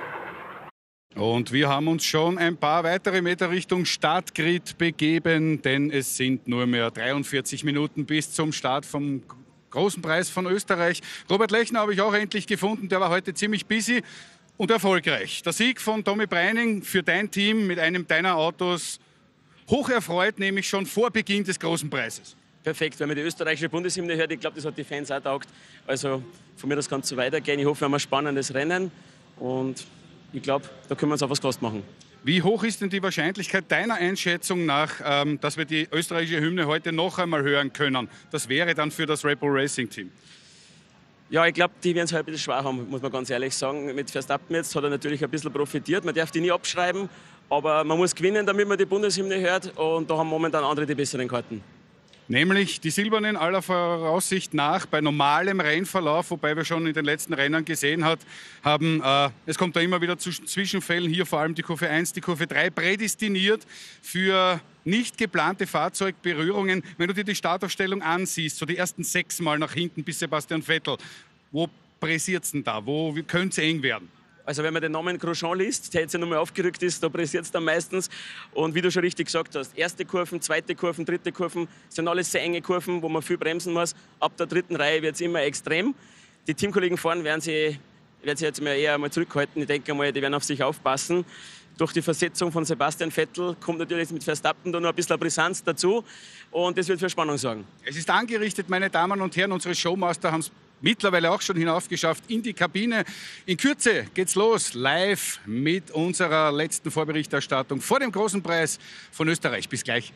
Und wir haben uns schon ein paar weitere Meter Richtung Startgrid begeben, denn es sind nur mehr dreiundvierzig Minuten bis zum Start vom Großen Preis von Österreich. Robert Lechner habe ich auch endlich gefunden, der war heute ziemlich busy und erfolgreich. Der Sieg von Tommy Breining für dein Team mit einem deiner Autos hoch erfreut, nämlich schon vor Beginn des Großen Preises. Perfekt, wenn man die österreichische Bundeshymne hört, ich glaube, das hat die Fans auch taugt. Also von mir, das kann so weitergehen. Ich hoffe, wir haben ein spannendes Rennen und ich glaube, da können wir uns auf was Kost machen. Wie hoch ist denn die Wahrscheinlichkeit deiner Einschätzung nach, ähm, dass wir die österreichische Hymne heute noch einmal hören können? Das wäre dann für das Red Bull Racing Team. Ja, ich glaube, die werden es halt ein bisschen schwer haben, muss man ganz ehrlich sagen. Mit Verstappen jetzt hat er natürlich ein bisschen profitiert. Man darf die nie abschreiben, aber man muss gewinnen, damit man die Bundeshymne hört. Und da haben momentan andere die besseren Karten. Nämlich die Silbernen aller Voraussicht nach bei normalem Rennverlauf, wobei wir schon in den letzten Rennen gesehen hat, haben, äh, es kommt da immer wieder zu Zwischenfällen, hier vor allem die Kurve eins, die Kurve drei, prädestiniert für nicht geplante Fahrzeugberührungen. Wenn du dir die Startaufstellung ansiehst, so die ersten sechs Mal nach hinten bis Sebastian Vettel, Wo pressiert es denn da? Wo könnte es eng werden? Also wenn man den Namen Grosjean liest, der jetzt ja nochmal aufgerückt ist, da pressiert es dann meistens. Und wie du schon richtig gesagt hast, erste Kurven, zweite Kurven, dritte Kurven, sind alles sehr enge Kurven, wo man viel bremsen muss. Ab der dritten Reihe wird es immer extrem. Die Teamkollegen vorne werden sich, werden sich jetzt mal eher mal zurückhalten. Ich denke mal, die werden auf sich aufpassen. Durch die Versetzung von Sebastian Vettel kommt natürlich mit Verstappen da noch ein bisschen Brisanz dazu. Und das wird für Spannung sorgen. Es ist angerichtet, meine Damen und Herren. Unsere Showmaster haben es mittlerweile auch schon hinaufgeschafft in die Kabine. In Kürze geht's los, live mit unserer letzten Vorberichterstattung vor dem großen Preis von Österreich. Bis gleich.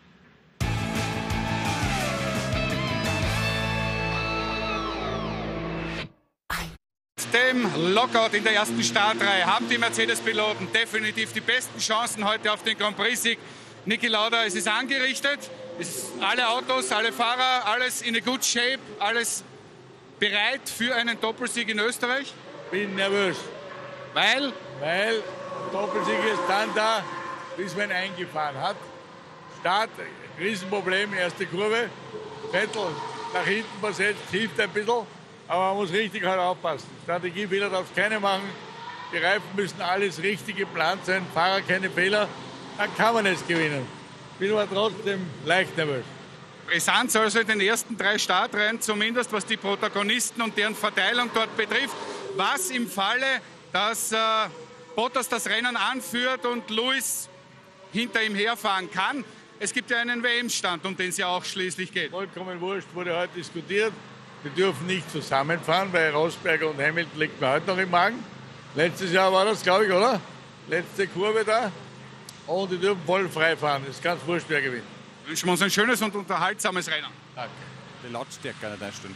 Mit dem Lockout in der ersten Startreihe haben die Mercedes-Piloten definitiv die besten Chancen heute auf den Grand Prix-Sieg. Niki Lauda, es ist angerichtet. Es ist alle Autos, alle Fahrer, alles in a good shape, alles bereit für einen Doppelsieg in Österreich? Bin nervös. Weil? Weil Doppelsieg ist dann da, bis man eingefahren hat. Start, Riesenproblem, erste Kurve. Vettel nach hinten versetzt, hilft ein bisschen, aber man muss richtig halt aufpassen. Strategiefehler darf es keine machen. Die Reifen müssen alles richtig geplant sein, Fahrer keine Fehler. Dann kann man es gewinnen. Bin aber trotzdem leicht nervös. Brisanz also in den ersten drei Startreihen, zumindest was die Protagonisten und deren Verteilung dort betrifft. Was im Falle, dass äh, Bottas das Rennen anführt und Lewis hinter ihm herfahren kann? Es gibt ja einen W M-Stand, um den es ja auch schließlich geht. Vollkommen wurscht, wurde heute diskutiert. Wir dürfen nicht zusammenfahren, weil Rosberg und Hamilton liegt mir heute noch im Magen. Letztes Jahr war das, glaube ich, oder? Letzte Kurve da. Und die dürfen voll frei fahren. Das ist ganz wurscht, wer gewinnt. Wünschen wir uns ein schönes und unterhaltsames Rennen. Danke. Die Lautstärke nicht einstellen.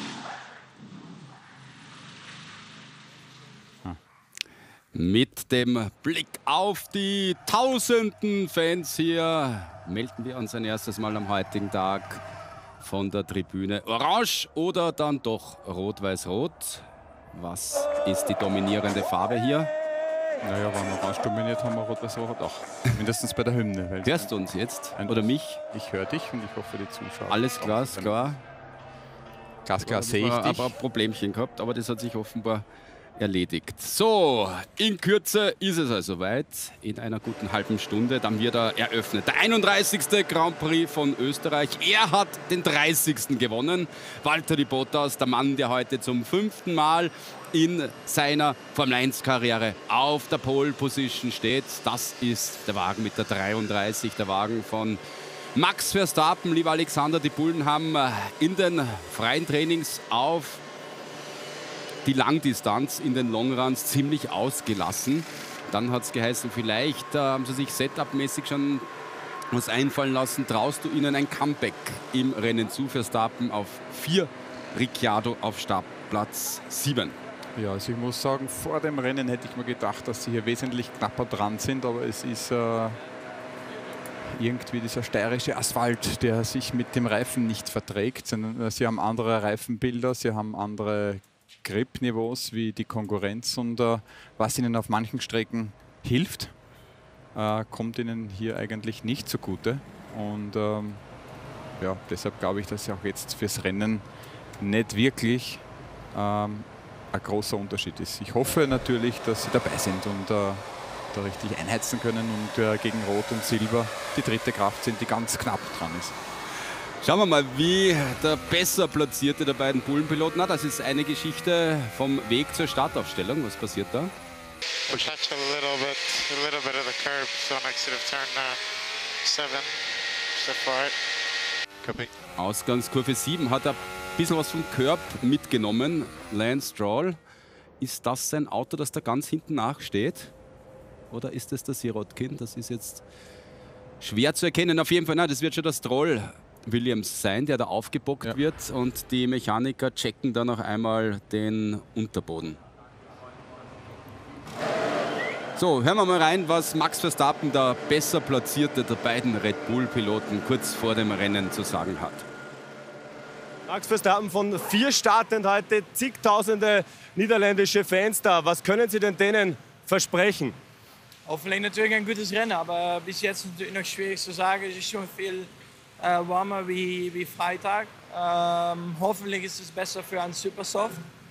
Mit dem Blick auf die tausenden Fans hier melden wir uns ein erstes Mal am heutigen Tag von der Tribüne. Orange oder dann doch rot-weiß-rot? Was ist die dominierende Farbe hier? Naja, wenn wir Orange dominiert haben, wir rot-weiß-rot auch. Mindestens bei der Hymne. Hörst du uns jetzt? Oder mich? Ich höre dich und ich hoffe die Zuschauer. Alles klar, ist klar. Ganz klar sehe ich dich. Aber ein Problemchen gehabt, aber das hat sich offenbar erledigt. So, in Kürze ist es also weit. In einer guten halben Stunde, dann wird er eröffnet. Der einunddreißigste Grand Prix von Österreich. Er hat den dreißigsten gewonnen. Valtteri Bottas, der Mann, der heute zum fünften Mal in seiner Formel eins Karriere auf der Pole Position steht. Das ist der Wagen mit der dreiunddreißig, der Wagen von Max Verstappen. Lieber Alexander, die Bullen haben in den freien Trainings auf die Langdistanz in den Longruns ziemlich ausgelassen. Dann hat es geheißen, vielleicht äh, haben sie sich setupmäßig schon was einfallen lassen. Traust du ihnen ein Comeback im Rennen zu? Verstappen auf vier, Ricciardo auf Startplatz sieben. Ja, also ich muss sagen, vor dem Rennen hätte ich mir gedacht, dass sie hier wesentlich knapper dran sind, aber es ist äh, irgendwie dieser steirische Asphalt, der sich mit dem Reifen nicht verträgt, sondern äh, sie haben andere Reifenbilder, sie haben andere Grip-Niveaus wie die Konkurrenz und äh, was ihnen auf manchen Strecken hilft, äh, kommt ihnen hier eigentlich nicht zugute. Und ähm, ja, deshalb glaube ich, dass sie auch jetzt fürs Rennen nicht wirklich ähm, ein großer Unterschied ist. Ich hoffe natürlich, dass sie dabei sind und äh, da richtig einheizen können und äh, gegen Rot und Silber die dritte Kraft sind, die ganz knapp dran ist. Schauen wir mal, wie der besser platzierte der beiden Bullenpiloten. Na, das ist eine Geschichte vom Weg zur Startaufstellung. Was passiert da? We touched a little bit, a little bit of the curb, so exit of turn uh, seven, step right. Copy. Ausgangskurve sieben hat er ein bisschen was vom Curb mitgenommen. Lance Stroll. Ist das sein Auto, das da ganz hinten nachsteht? Oder ist das der Sirotkin? Das ist jetzt schwer zu erkennen. Auf jeden Fall, nein, das wird schon der Stroll Williams sein, der da aufgebockt ja. wird, und die Mechaniker checken dann noch einmal den Unterboden. So, hören wir mal rein, was Max Verstappen, der besser platzierte der beiden Red Bull-Piloten, kurz vor dem Rennen zu sagen hat. Max Verstappen von vier startend heute, zigtausende niederländische Fans da. Was können Sie denn denen versprechen? Hoffentlich natürlich ein gutes Rennen, aber bis jetzt natürlich noch schwierig zu sagen. Es ist schon viel äh, warmer wie, wie Freitag. Ähm, hoffentlich ist es besser für einen Supersoft.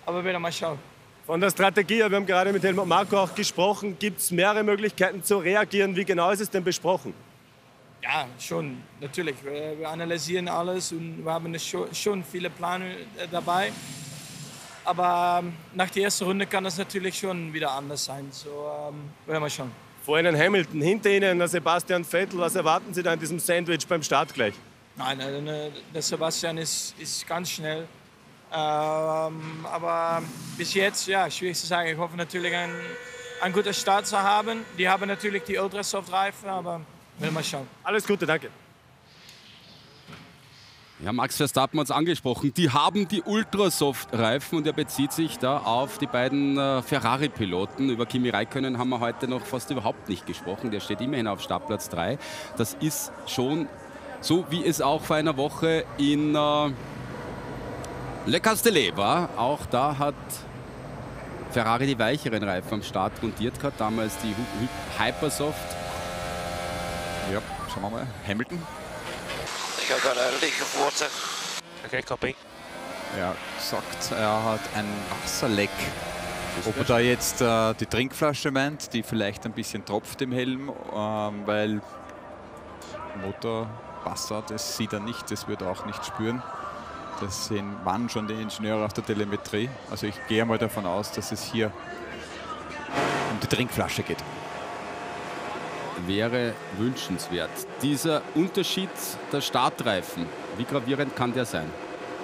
aber wieder mal schauen. Von der Strategie, wir haben gerade mit Helmut Marko auch gesprochen, gibt es mehrere Möglichkeiten zu reagieren. Wie genau ist es denn besprochen? Ja, schon, natürlich. Wir, wir analysieren alles und wir haben schon, schon viele Pläne dabei. Aber ähm, nach der ersten Runde kann das natürlich schon wieder anders sein. So, ähm, werden wir schauen. Vor Ihnen Hamilton, hinter Ihnen der Sebastian Vettel. Was erwarten Sie da in diesem Sandwich beim Start gleich? Nein, der Sebastian ist, ist ganz schnell. Ähm, aber bis jetzt, ja, schwierig zu sagen. Ich hoffe natürlich, einen, einen guten Start zu haben. Die haben natürlich die Ultrasoft-Reifen, aber werden wir mal schauen. Alles Gute, danke. Ja, Max Verstappen hat es angesprochen. Die haben die Ultrasoft-Reifen und er bezieht sich da auf die beiden äh, Ferrari-Piloten. Über Kimi Räikkönen haben wir heute noch fast überhaupt nicht gesprochen. Der steht immerhin auf Startplatz drei. Das ist schon so, wie es auch vor einer Woche in äh, Le Castellet war. Auch da hat Ferrari die weicheren Reifen am Start montiert gehabt. Damals die Hypersoft. Ja, schauen wir mal. Hamilton. I think I got a leak of water. Okay, copy. Er sagt, er hat ein Wasserleck. Ob er da jetzt äh, die Trinkflasche meint, die vielleicht ein bisschen tropft im Helm, ähm, weil Motorwasser, das sieht er nicht, das wird er auch nicht spüren. Das sehen wann schon die Ingenieure auf der Telemetrie. Also ich gehe mal davon aus, dass es hier um die Trinkflasche geht. Wäre wünschenswert. Dieser Unterschied der Startreifen, wie gravierend kann der sein?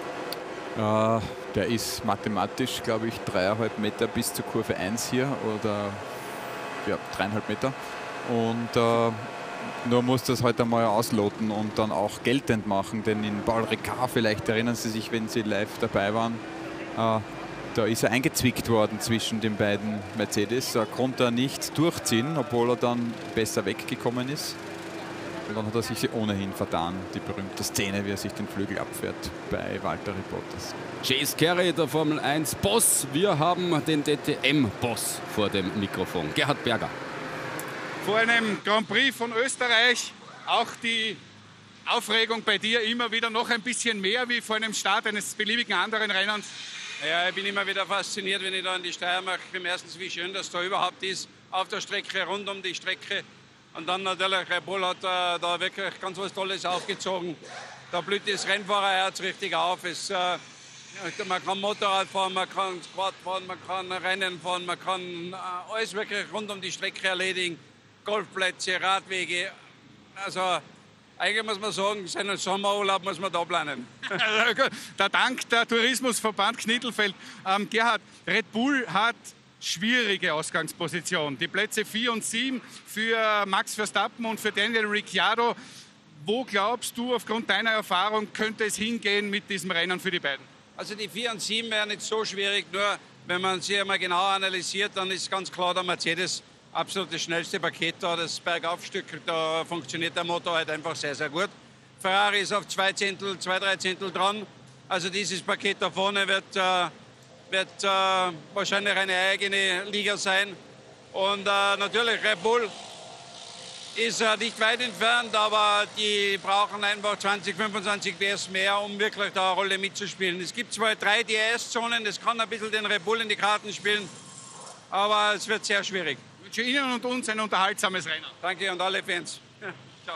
Äh, der ist mathematisch, glaube ich, dreieinhalb Meter bis zur Kurve eins hier oder ja, dreieinhalb Meter. Und äh, nur muss das heute einmal ausloten und dann auch geltend machen, denn in Paul Ricard, vielleicht erinnern Sie sich, wenn Sie live dabei waren, äh, da ist er eingezwickt worden zwischen den beiden Mercedes. Er konnte nicht durchziehen, obwohl er dann besser weggekommen ist. Und dann hat er sich ohnehin vertan, die berühmte Szene, wie er sich den Flügel abfährt bei Valtteri Bottas. Chase Carey, der Formel eins Boss. Wir haben den D T M-Boss vor dem Mikrofon. Gerhard Berger. Vor einem Grand Prix von Österreich auch die Aufregung bei dir immer wieder noch ein bisschen mehr wie vor einem Start eines beliebigen anderen Rennens. Ja, ich bin immer wieder fasziniert, wenn ich da in die Steiermark komme. Erstens, wie schön das da überhaupt ist, auf der Strecke, rund um die Strecke. Und dann natürlich, Red Bull hat äh, da wirklich ganz was Tolles aufgezogen. Da blüht das Rennfahrerherz richtig auf. Es, äh, man kann Motorrad fahren, man kann Quad fahren, man kann Rennen fahren, man kann äh, alles wirklich rund um die Strecke erledigen. Golfplätze, Radwege. Also eigentlich muss man sagen, seinen Sommerurlaub muss man da planen. Der Dank der Tourismusverband Knittelfeld. Ähm, Gerhard, Red Bull hat schwierige Ausgangsposition. Die Plätze vier und sieben für Max Verstappen und für Daniel Ricciardo. Wo glaubst du, aufgrund deiner Erfahrung, könnte es hingehen mit diesem Rennen für die beiden? Also die vier und sieben wären nicht so schwierig, nur wenn man sie einmal genau analysiert, dann ist ganz klar der Mercedes absolut das schnellste Paket da. Das Bergaufstück, da funktioniert der Motor halt einfach sehr, sehr gut. Ferrari ist auf zwei Zehntel, zwei, drei Zehntel dran. Also dieses Paket da vorne wird, äh, wird äh, wahrscheinlich eine eigene Liga sein. Und äh, natürlich Red Bull ist äh, nicht weit entfernt, aber die brauchen einfach zwanzig, fünfundzwanzig P S mehr, um wirklich da eine Rolle mitzuspielen. Es gibt zwar drei D R S-Zonen, das kann ein bisschen den Red Bull in die Karten spielen, aber es wird sehr schwierig. Ich wünsche Ihnen und uns ein unterhaltsames Rennen. Danke und alle Fans. Ja, ciao.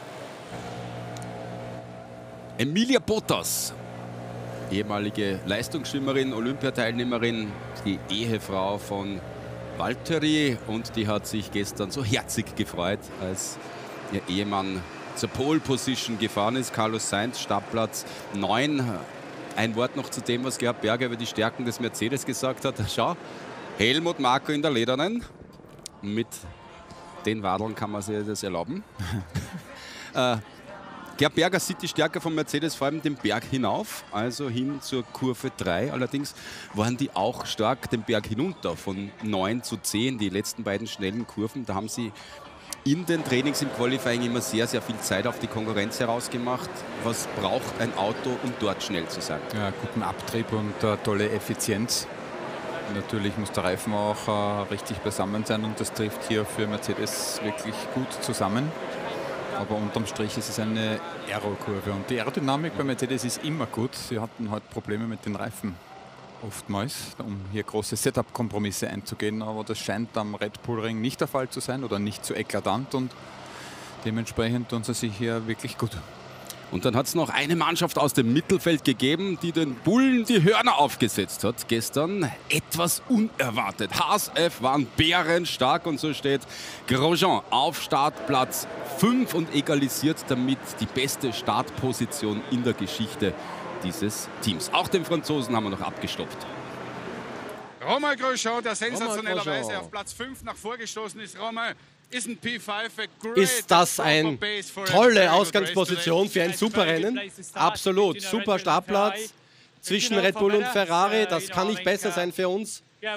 Emilia Bottas, ehemalige Leistungsschwimmerin, Olympiateilnehmerin, die Ehefrau von Valtteri, und die hat sich gestern so herzig gefreut, als ihr Ehemann zur Pole Position gefahren ist. Carlos Sainz, Startplatz neun. Ein Wort noch zu dem, was Gerhard Berger über die Stärken des Mercedes gesagt hat. Schau, Helmut Marko in der Ledernen. Mit den Wadeln kann man sich das erlauben. äh, Gerhard Berger sieht die Stärke von Mercedes vor allem den Berg hinauf, also hin zur Kurve drei. Allerdings waren die auch stark den Berg hinunter, von neun zu zehn, die letzten beiden schnellen Kurven. Da haben sie in den Trainings im Qualifying immer sehr, sehr viel Zeit auf die Konkurrenz herausgemacht. Was braucht ein Auto, um dort schnell zu sein? Ja, guten Abtrieb und äh, tolle Effizienz. Natürlich muss der Reifen auch äh, richtig beisammen sein und das trifft hier für Mercedes wirklich gut zusammen. Aber unterm Strich ist es eine Aero-Kurve und die Aerodynamik bei Mercedes ist immer gut. Sie hatten heute Probleme mit den Reifen. oftmals, um hier große Setup-Kompromisse einzugehen. Aber das scheint am Red Bull Ring nicht der Fall zu sein oder nicht so eklatant. Und dementsprechend tun sie sich hier wirklich gut. Und dann hat es noch eine Mannschaft aus dem Mittelfeld gegeben, die den Bullen die Hörner aufgesetzt hat. Gestern etwas unerwartet. H S F waren bärenstark und so steht Grosjean auf Startplatz fünf und egalisiert damit die beste Startposition in der Geschichte dieses Teams. Auch den Franzosen haben wir noch abgestoppt. Romain Grosjean, der sensationellerweise auf Platz fünf nach vorgestoßen ist. Romain, ist das eine tolle Ausgangsposition für ein Superrennen? Absolut, super Startplatz zwischen Red Bull und Ferrari, das kann nicht besser sein für uns. Ja,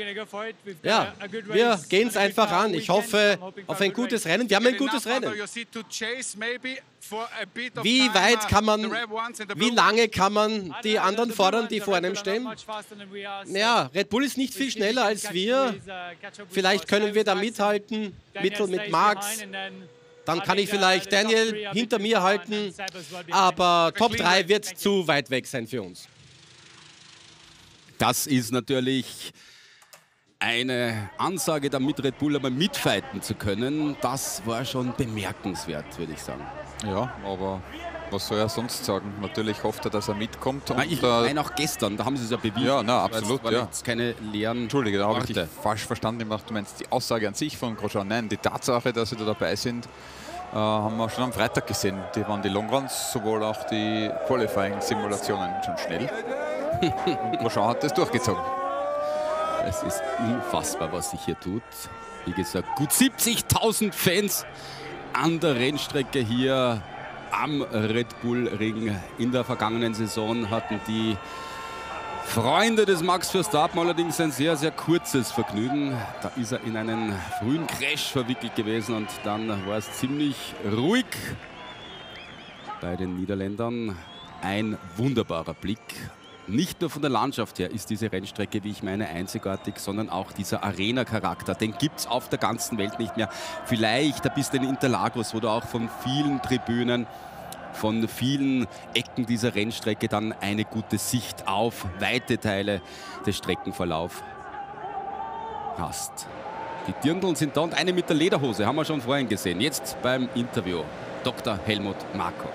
wir gehen es einfach an. Ich hoffe auf ein gutes Rennen. Wir haben ein gutes Rennen. Wie weit kann man, wie lange kann man die anderen fordern, die vor einem stehen? Ja, Red Bull ist nicht viel schneller als wir. Vielleicht können wir da mithalten, Mittel mit Max. Dann kann ich vielleicht Daniel hinter mir halten. Aber Top drei wird zu weit weg sein für uns. Das ist natürlich eine Ansage, damit Red Bull aber mitfighten zu können. Das war schon bemerkenswert, würde ich sagen. Ja, aber was soll er sonst sagen? Natürlich hofft er, dass er mitkommt. Und na, ich meine auch gestern, da haben sie es ja bewiesen. Ja, na, absolut. Das ja. jetzt keine leeren Entschuldige, da habe ich dich falsch verstanden. Ich dachte, du meinst die Aussage an sich von Grosjean. Nein, die Tatsache, dass sie da dabei sind, äh, haben wir schon am Freitag gesehen. Die waren die Longruns, sowohl auch die Qualifying-Simulationen schon schnell. Und Grosjean hat das durchgezogen. Es ist unfassbar, was sich hier tut. Wie gesagt, gut siebzigtausend Fans an der Rennstrecke hier am Red Bull Ring. In der vergangenen Saison hatten die Freunde des Max Verstappen allerdings ein sehr, sehr kurzes Vergnügen. Da ist er in einen frühen Crash verwickelt gewesen und dann war es ziemlich ruhig bei den Niederländern. Ein wunderbarer Blick. Nicht nur von der Landschaft her ist diese Rennstrecke, wie ich meine, einzigartig, sondern auch dieser Arena-Charakter. Den gibt es auf der ganzen Welt nicht mehr. Vielleicht ein bisschen in Interlagos, wo du auch von vielen Tribünen, von vielen Ecken dieser Rennstrecke dann eine gute Sicht auf weite Teile des Streckenverlaufs hast. Die Dirndln sind da und eine mit der Lederhose, haben wir schon vorhin gesehen. Jetzt beim Interview Doktor Helmut Marko.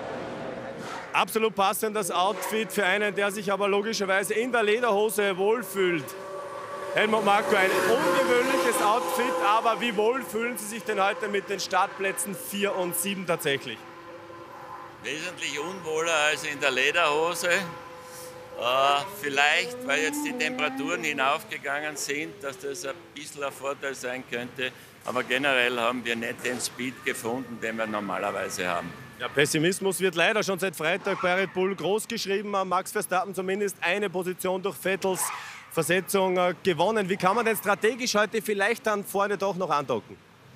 Absolut passendes Outfit für einen, der sich aber logischerweise in der Lederhose wohlfühlt. Helmut Marko, ein ungewöhnliches Outfit, aber wie wohl fühlen Sie sich denn heute mit den Startplätzen vier und sieben tatsächlich? Wesentlich unwohler als in der Lederhose. Äh, vielleicht, weil jetzt die Temperaturen hinaufgegangen sind, dass das ein bisschen ein Vorteil sein könnte. Aber generell haben wir nicht den Speed gefunden, den wir normalerweise haben. Ja, Pessimismus wird leider schon seit Freitag bei Red Bull groß geschrieben. Max Verstappen zumindest eine Position durch Vettels Versetzung äh, gewonnen. Wie kann man denn strategisch heute vielleicht dann vorne doch noch andocken?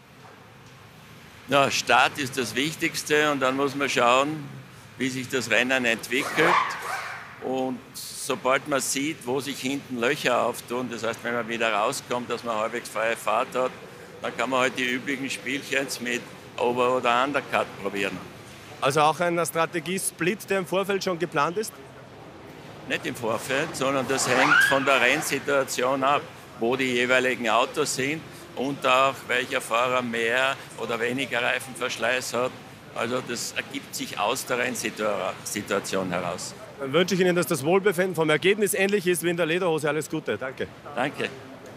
Ja, Start ist das Wichtigste und dann muss man schauen, wie sich das Rennen entwickelt. Und sobald man sieht, wo sich hinten Löcher auftun, das heißt, wenn man wieder rauskommt, dass man halbwegs freie Fahrt hat, dann kann man halt die üblichen Spielchen mit Over- oder Undercut probieren. Also auch ein Strategie-Split, der im Vorfeld schon geplant ist? Nicht im Vorfeld, sondern das hängt von der Rennsituation ab, wo die jeweiligen Autos sind und auch welcher Fahrer mehr oder weniger Reifenverschleiß hat. Also das ergibt sich aus der Rennsituation heraus. Dann wünsche ich Ihnen, dass das Wohlbefinden vom Ergebnis ähnlich ist wie in der Lederhose. Alles Gute, danke. Danke.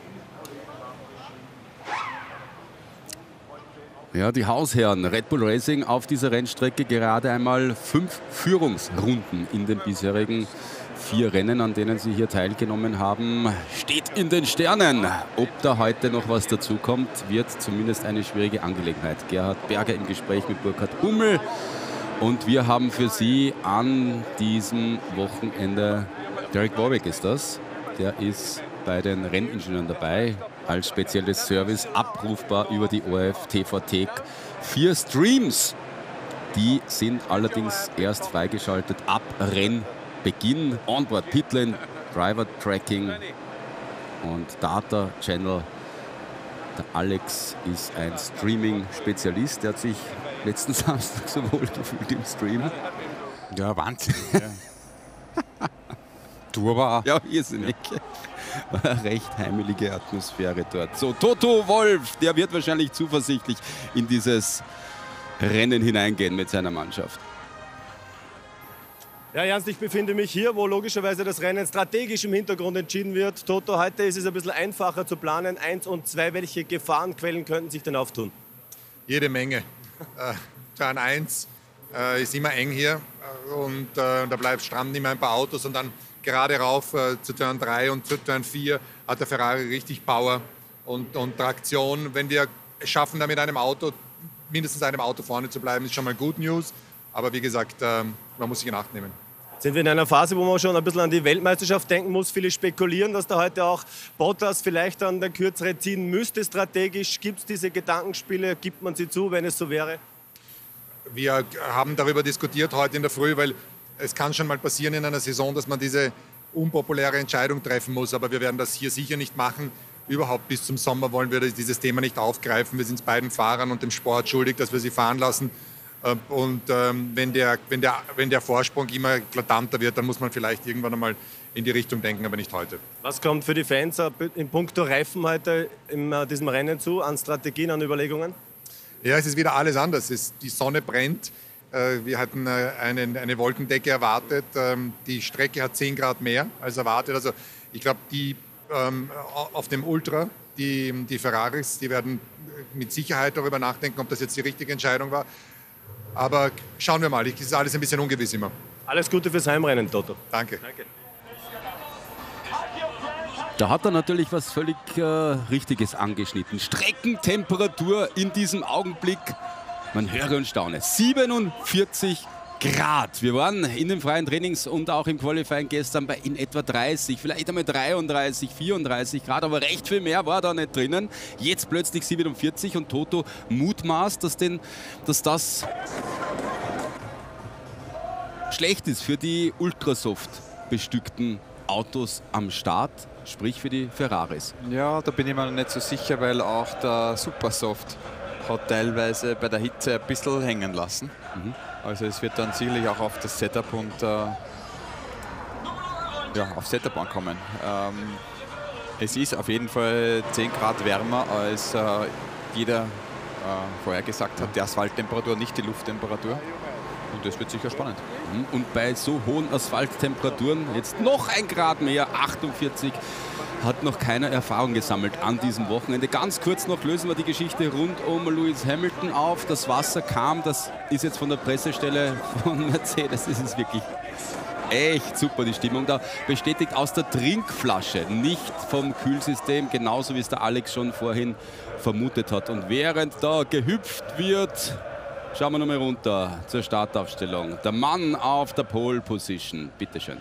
Ja, die Hausherren Red Bull Racing auf dieser Rennstrecke gerade einmal fünf Führungsrunden in den bisherigen vier Rennen, an denen sie hier teilgenommen haben, steht in den Sternen. Ob da heute noch was dazukommt, wird zumindest eine schwierige Angelegenheit. Gerhard Berger im Gespräch mit Burkhard Hummel und wir haben für Sie an diesem Wochenende, Derek Warwick ist das, der ist bei den Renningenieuren dabei, als spezielles Service abrufbar über die O R F T V T vier Streams. Die sind allerdings erst freigeschaltet ab Rennbeginn. Onboard Pitlane, Driver Tracking und Data Channel. Der Alex ist ein Streaming-Spezialist. Der hat sich letzten Samstag so wohl gefühlt im Stream. Ja, Wahnsinn. Ja. Turba. Ja, irrsinnig. War eine recht heimelige Atmosphäre dort. So, Toto Wolff, der wird wahrscheinlich zuversichtlich in dieses Rennen hineingehen mit seiner Mannschaft. Ja, Ernst, ich befinde mich hier, wo logischerweise das Rennen strategisch im Hintergrund entschieden wird. Toto, heute ist es ein bisschen einfacher zu planen. Eins und zwei, welche Gefahrenquellen könnten sich denn auftun? Jede Menge. Äh, Turn eins äh, ist immer eng hier und äh, da bleibt stranden immer ein paar Autos und dann gerade rauf äh, zu Turn drei und zu Turn vier hat der Ferrari richtig Power und, und Traktion. Wenn wir es schaffen, da mit einem Auto, mindestens einem Auto vorne zu bleiben, ist schon mal Good News. Aber wie gesagt, äh, man muss sich in Acht nehmen. Sind wir in einer Phase, wo man schon ein bisschen an die Weltmeisterschaft denken muss? Viele spekulieren, dass da heute auch Bottas vielleicht an der Kürzere ziehen müsste strategisch. Gibt es diese Gedankenspiele? Gibt man sie zu, wenn es so wäre? Wir haben darüber diskutiert heute in der Früh, weil es kann schon mal passieren in einer Saison, dass man diese unpopuläre Entscheidung treffen muss. Aber wir werden das hier sicher nicht machen. Überhaupt bis zum Sommer wollen wir dieses Thema nicht aufgreifen. Wir sind es beiden Fahrern und dem Sport schuldig, dass wir sie fahren lassen. Und ähm, wenn, der, wenn, der, wenn der Vorsprung immer eklatanter wird, dann muss man vielleicht irgendwann einmal in die Richtung denken, aber nicht heute. Was kommt für die Fans in puncto Reifen heute in diesem Rennen zu, an Strategien, an Überlegungen? Ja, es ist wieder alles anders. Es, die Sonne brennt. Äh, wir hatten äh, eine, eine Wolkendecke erwartet. Ähm, die Strecke hat zehn Grad mehr als erwartet. Also ich glaube, die ähm, auf dem Ultra, die, die Ferraris, die werden mit Sicherheit darüber nachdenken, ob das jetzt die richtige Entscheidung war. Aber schauen wir mal, es ist alles ein bisschen ungewiss immer. Alles Gute fürs Heimrennen, Toto. Danke. Danke. Da hat er natürlich was völlig äh, Richtiges angeschnitten. Streckentemperatur in diesem Augenblick, man höre und staune, siebenundvierzig Grad. Wir waren in den freien Trainings und auch im Qualifying gestern bei in etwa dreißig, vielleicht einmal dreiunddreißig, vierunddreißig Grad, aber recht viel mehr war da nicht drinnen. Jetzt plötzlich siebenundvierzig und Toto mutmaßt, dass, den, dass das schlecht ist für die ultrasoft bestückten Autos am Start, sprich für die Ferraris. Ja, da bin ich mir nicht so sicher, weil auch der Supersoft hat teilweise bei der Hitze ein bisschen hängen lassen. Mhm. Also es wird dann sicherlich auch auf das Setup und äh, ja, auf Setup ankommen. Ähm, es ist auf jeden Fall zehn Grad wärmer, als äh, jeder äh, vorher gesagt hat. Die Asphalttemperatur, nicht die Lufttemperatur. Und das wird sicher spannend. Und bei so hohen Asphalttemperaturen, jetzt noch ein Grad mehr, achtundvierzig, hat noch keiner Erfahrung gesammelt an diesem Wochenende. Ganz kurz noch lösen wir die Geschichte rund um Lewis Hamilton auf. Das Wasser kam, das ist jetzt von der Pressestelle von Mercedes, das ist wirklich echt super, die Stimmung da. Bestätigt aus der Trinkflasche, nicht vom Kühlsystem, genauso wie es der Alex schon vorhin vermutet hat. Und während da gehüpft wird, schauen wir nochmal runter zur Startaufstellung. Der Mann auf der Pole Position. Bitteschön.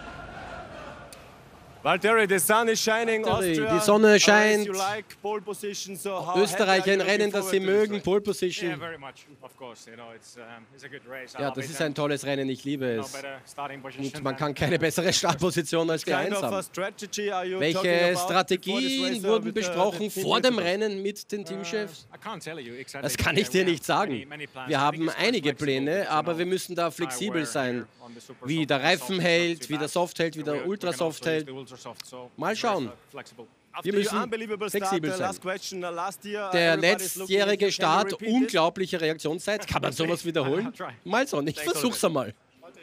Valtteri, the sun is shining. Austria, die Sonne scheint. Like, position, so Österreich ein Rennen, das Sie mögen. Pole Position. Yeah, very much, of course. You know, it's, um, it's a good race. Ja, das ist ein tolles Rennen. Ich liebe es. Und man kann keine bessere Startposition als P eins haben. Welche Strategien wurden besprochen vor dem Rennen mit den Teamchefs? Das kann ich dir nicht sagen. Wir haben einige Pläne, aber wir müssen da flexibel sein. Wie der Reifen hält, wie der Soft hält, wie der Ultrasoft hält. Mal schauen. Wir müssen flexibel sein. Der letztjährige Start, unglaubliche Reaktionszeit. Kann man sowas wiederholen? Mal so, ich versuch's einmal.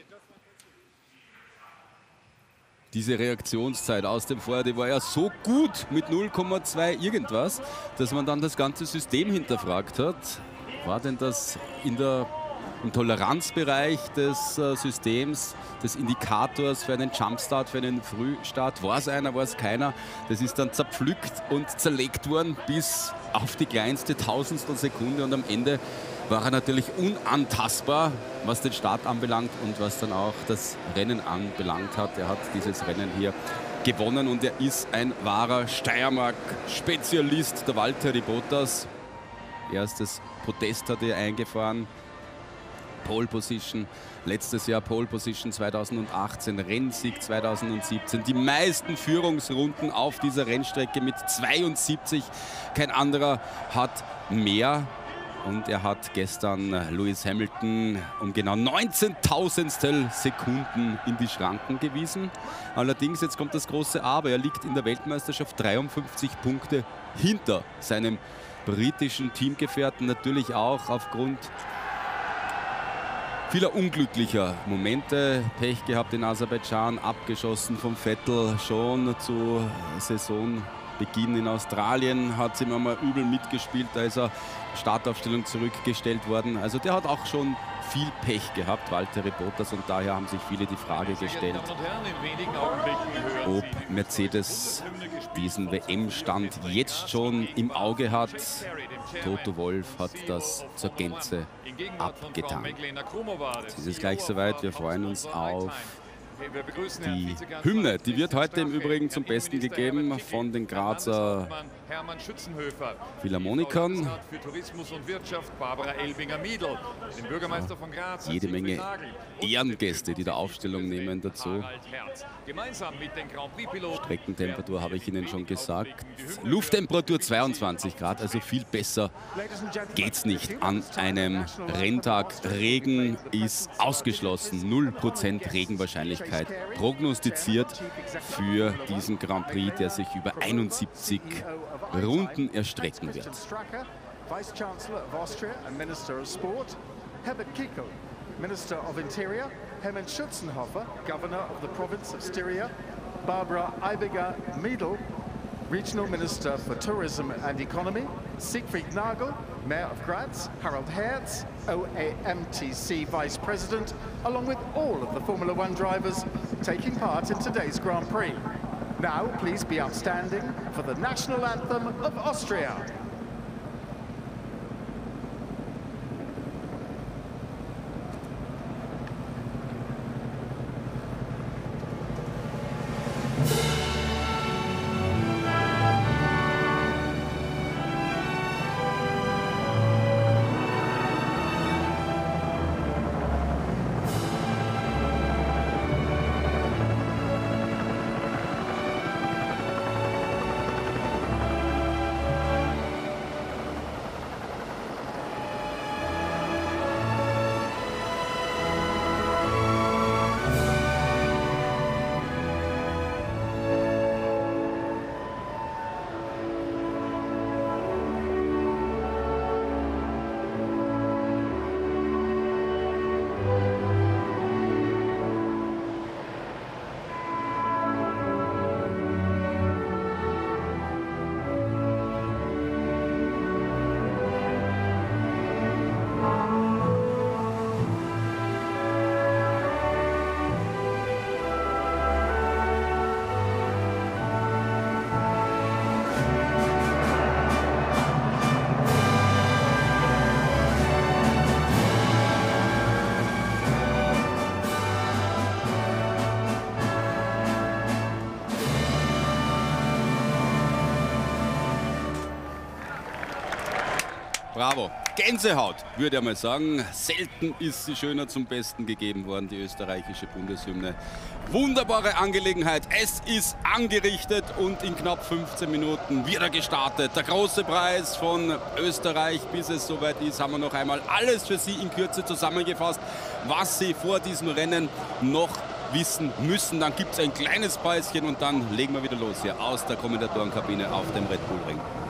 Diese Reaktionszeit aus dem Vorjahr, die war ja so gut mit null Komma zwei irgendwas, dass man dann das ganze System hinterfragt hat. War denn das in der im Toleranzbereich des äh, Systems, des Indikators für einen Jumpstart, für einen Frühstart? War es einer, war es keiner? Das ist dann zerpflückt und zerlegt worden bis auf die kleinste Tausendstel Sekunde und am Ende war er natürlich unantastbar, was den Start anbelangt und was dann auch das Rennen anbelangt hat. Er hat dieses Rennen hier gewonnen und er ist ein wahrer Steiermark-Spezialist, der Valtteri Bottas. Erstes Podest hat er eingefahren. Pole Position, letztes Jahr Pole Position zweitausendachtzehn, Rennsieg zweitausendsiebzehn, die meisten Führungsrunden auf dieser Rennstrecke mit zweiundsiebzig. Kein anderer hat mehr Und er hat gestern Lewis Hamilton um genau neunzehntausendstel Sekunden in die Schranken gewiesen. Allerdings, jetzt kommt das große Aber, er liegt in der Weltmeisterschaft dreiundfünfzig Punkte hinter seinem britischen Teamgefährten. Natürlich auch aufgrund vieler unglücklicher Momente. Pech gehabt in Aserbaidschan, abgeschossen vom Vettel schon zu Saisonbeginn in Australien. Hat es ihm einmal übel mitgespielt, da ist er Startaufstellung zurückgestellt worden. Also der hat auch schon viel Pech gehabt, Valtteri Bottas, und daher haben sich viele die Frage gestellt, ob Mercedes diesen W M-Stand jetzt schon im Auge hat. Toto Wolff hat das zur Gänze abgetan. Jetzt ist es gleich soweit, wir freuen uns auf die Hymne. Die wird heute im Übrigen zum Besten gegeben von den Grazer Philharmonikern. Jede Menge Ehrengäste, die da Aufstellung nehmen dazu. Streckentemperatur habe ich Ihnen schon gesagt. Lufttemperatur zweiundzwanzig Grad, also viel besser geht's nicht an einem Renntag. Regen ist ausgeschlossen, null Prozent Regenwahrscheinlichkeit prognostiziert für diesen Grand Prix, der sich über einundsiebzig Runden erstrecken wird. Vice Chancellor of Austria and Minister of Sport, Herbert Kickl, Minister of Interior, Hermann Schützenhofer, Governor of the Province of Styria, Barbara Aibiger-Miedl, Regional Minister for Tourism and Economy, Siegfried Nagel, Mayor of Graz, Harald Herz, O A M T C Vice President, along with all of the Formula One drivers taking part in today's Grand Prix. Now, please be outstanding for the national anthem of Austria. Bravo. Gänsehaut, würde ich mal sagen. Selten ist sie schöner zum Besten gegeben worden, die österreichische Bundeshymne. Wunderbare Angelegenheit. Es ist angerichtet und in knapp fünfzehn Minuten wieder gestartet. Der große Preis von Österreich, bis es soweit ist, haben wir noch einmal alles für Sie in Kürze zusammengefasst, was Sie vor diesem Rennen noch wissen müssen. Dann gibt es ein kleines Päuschen und dann legen wir wieder los hier aus der Kommentatorenkabine auf dem Red Bull Ring.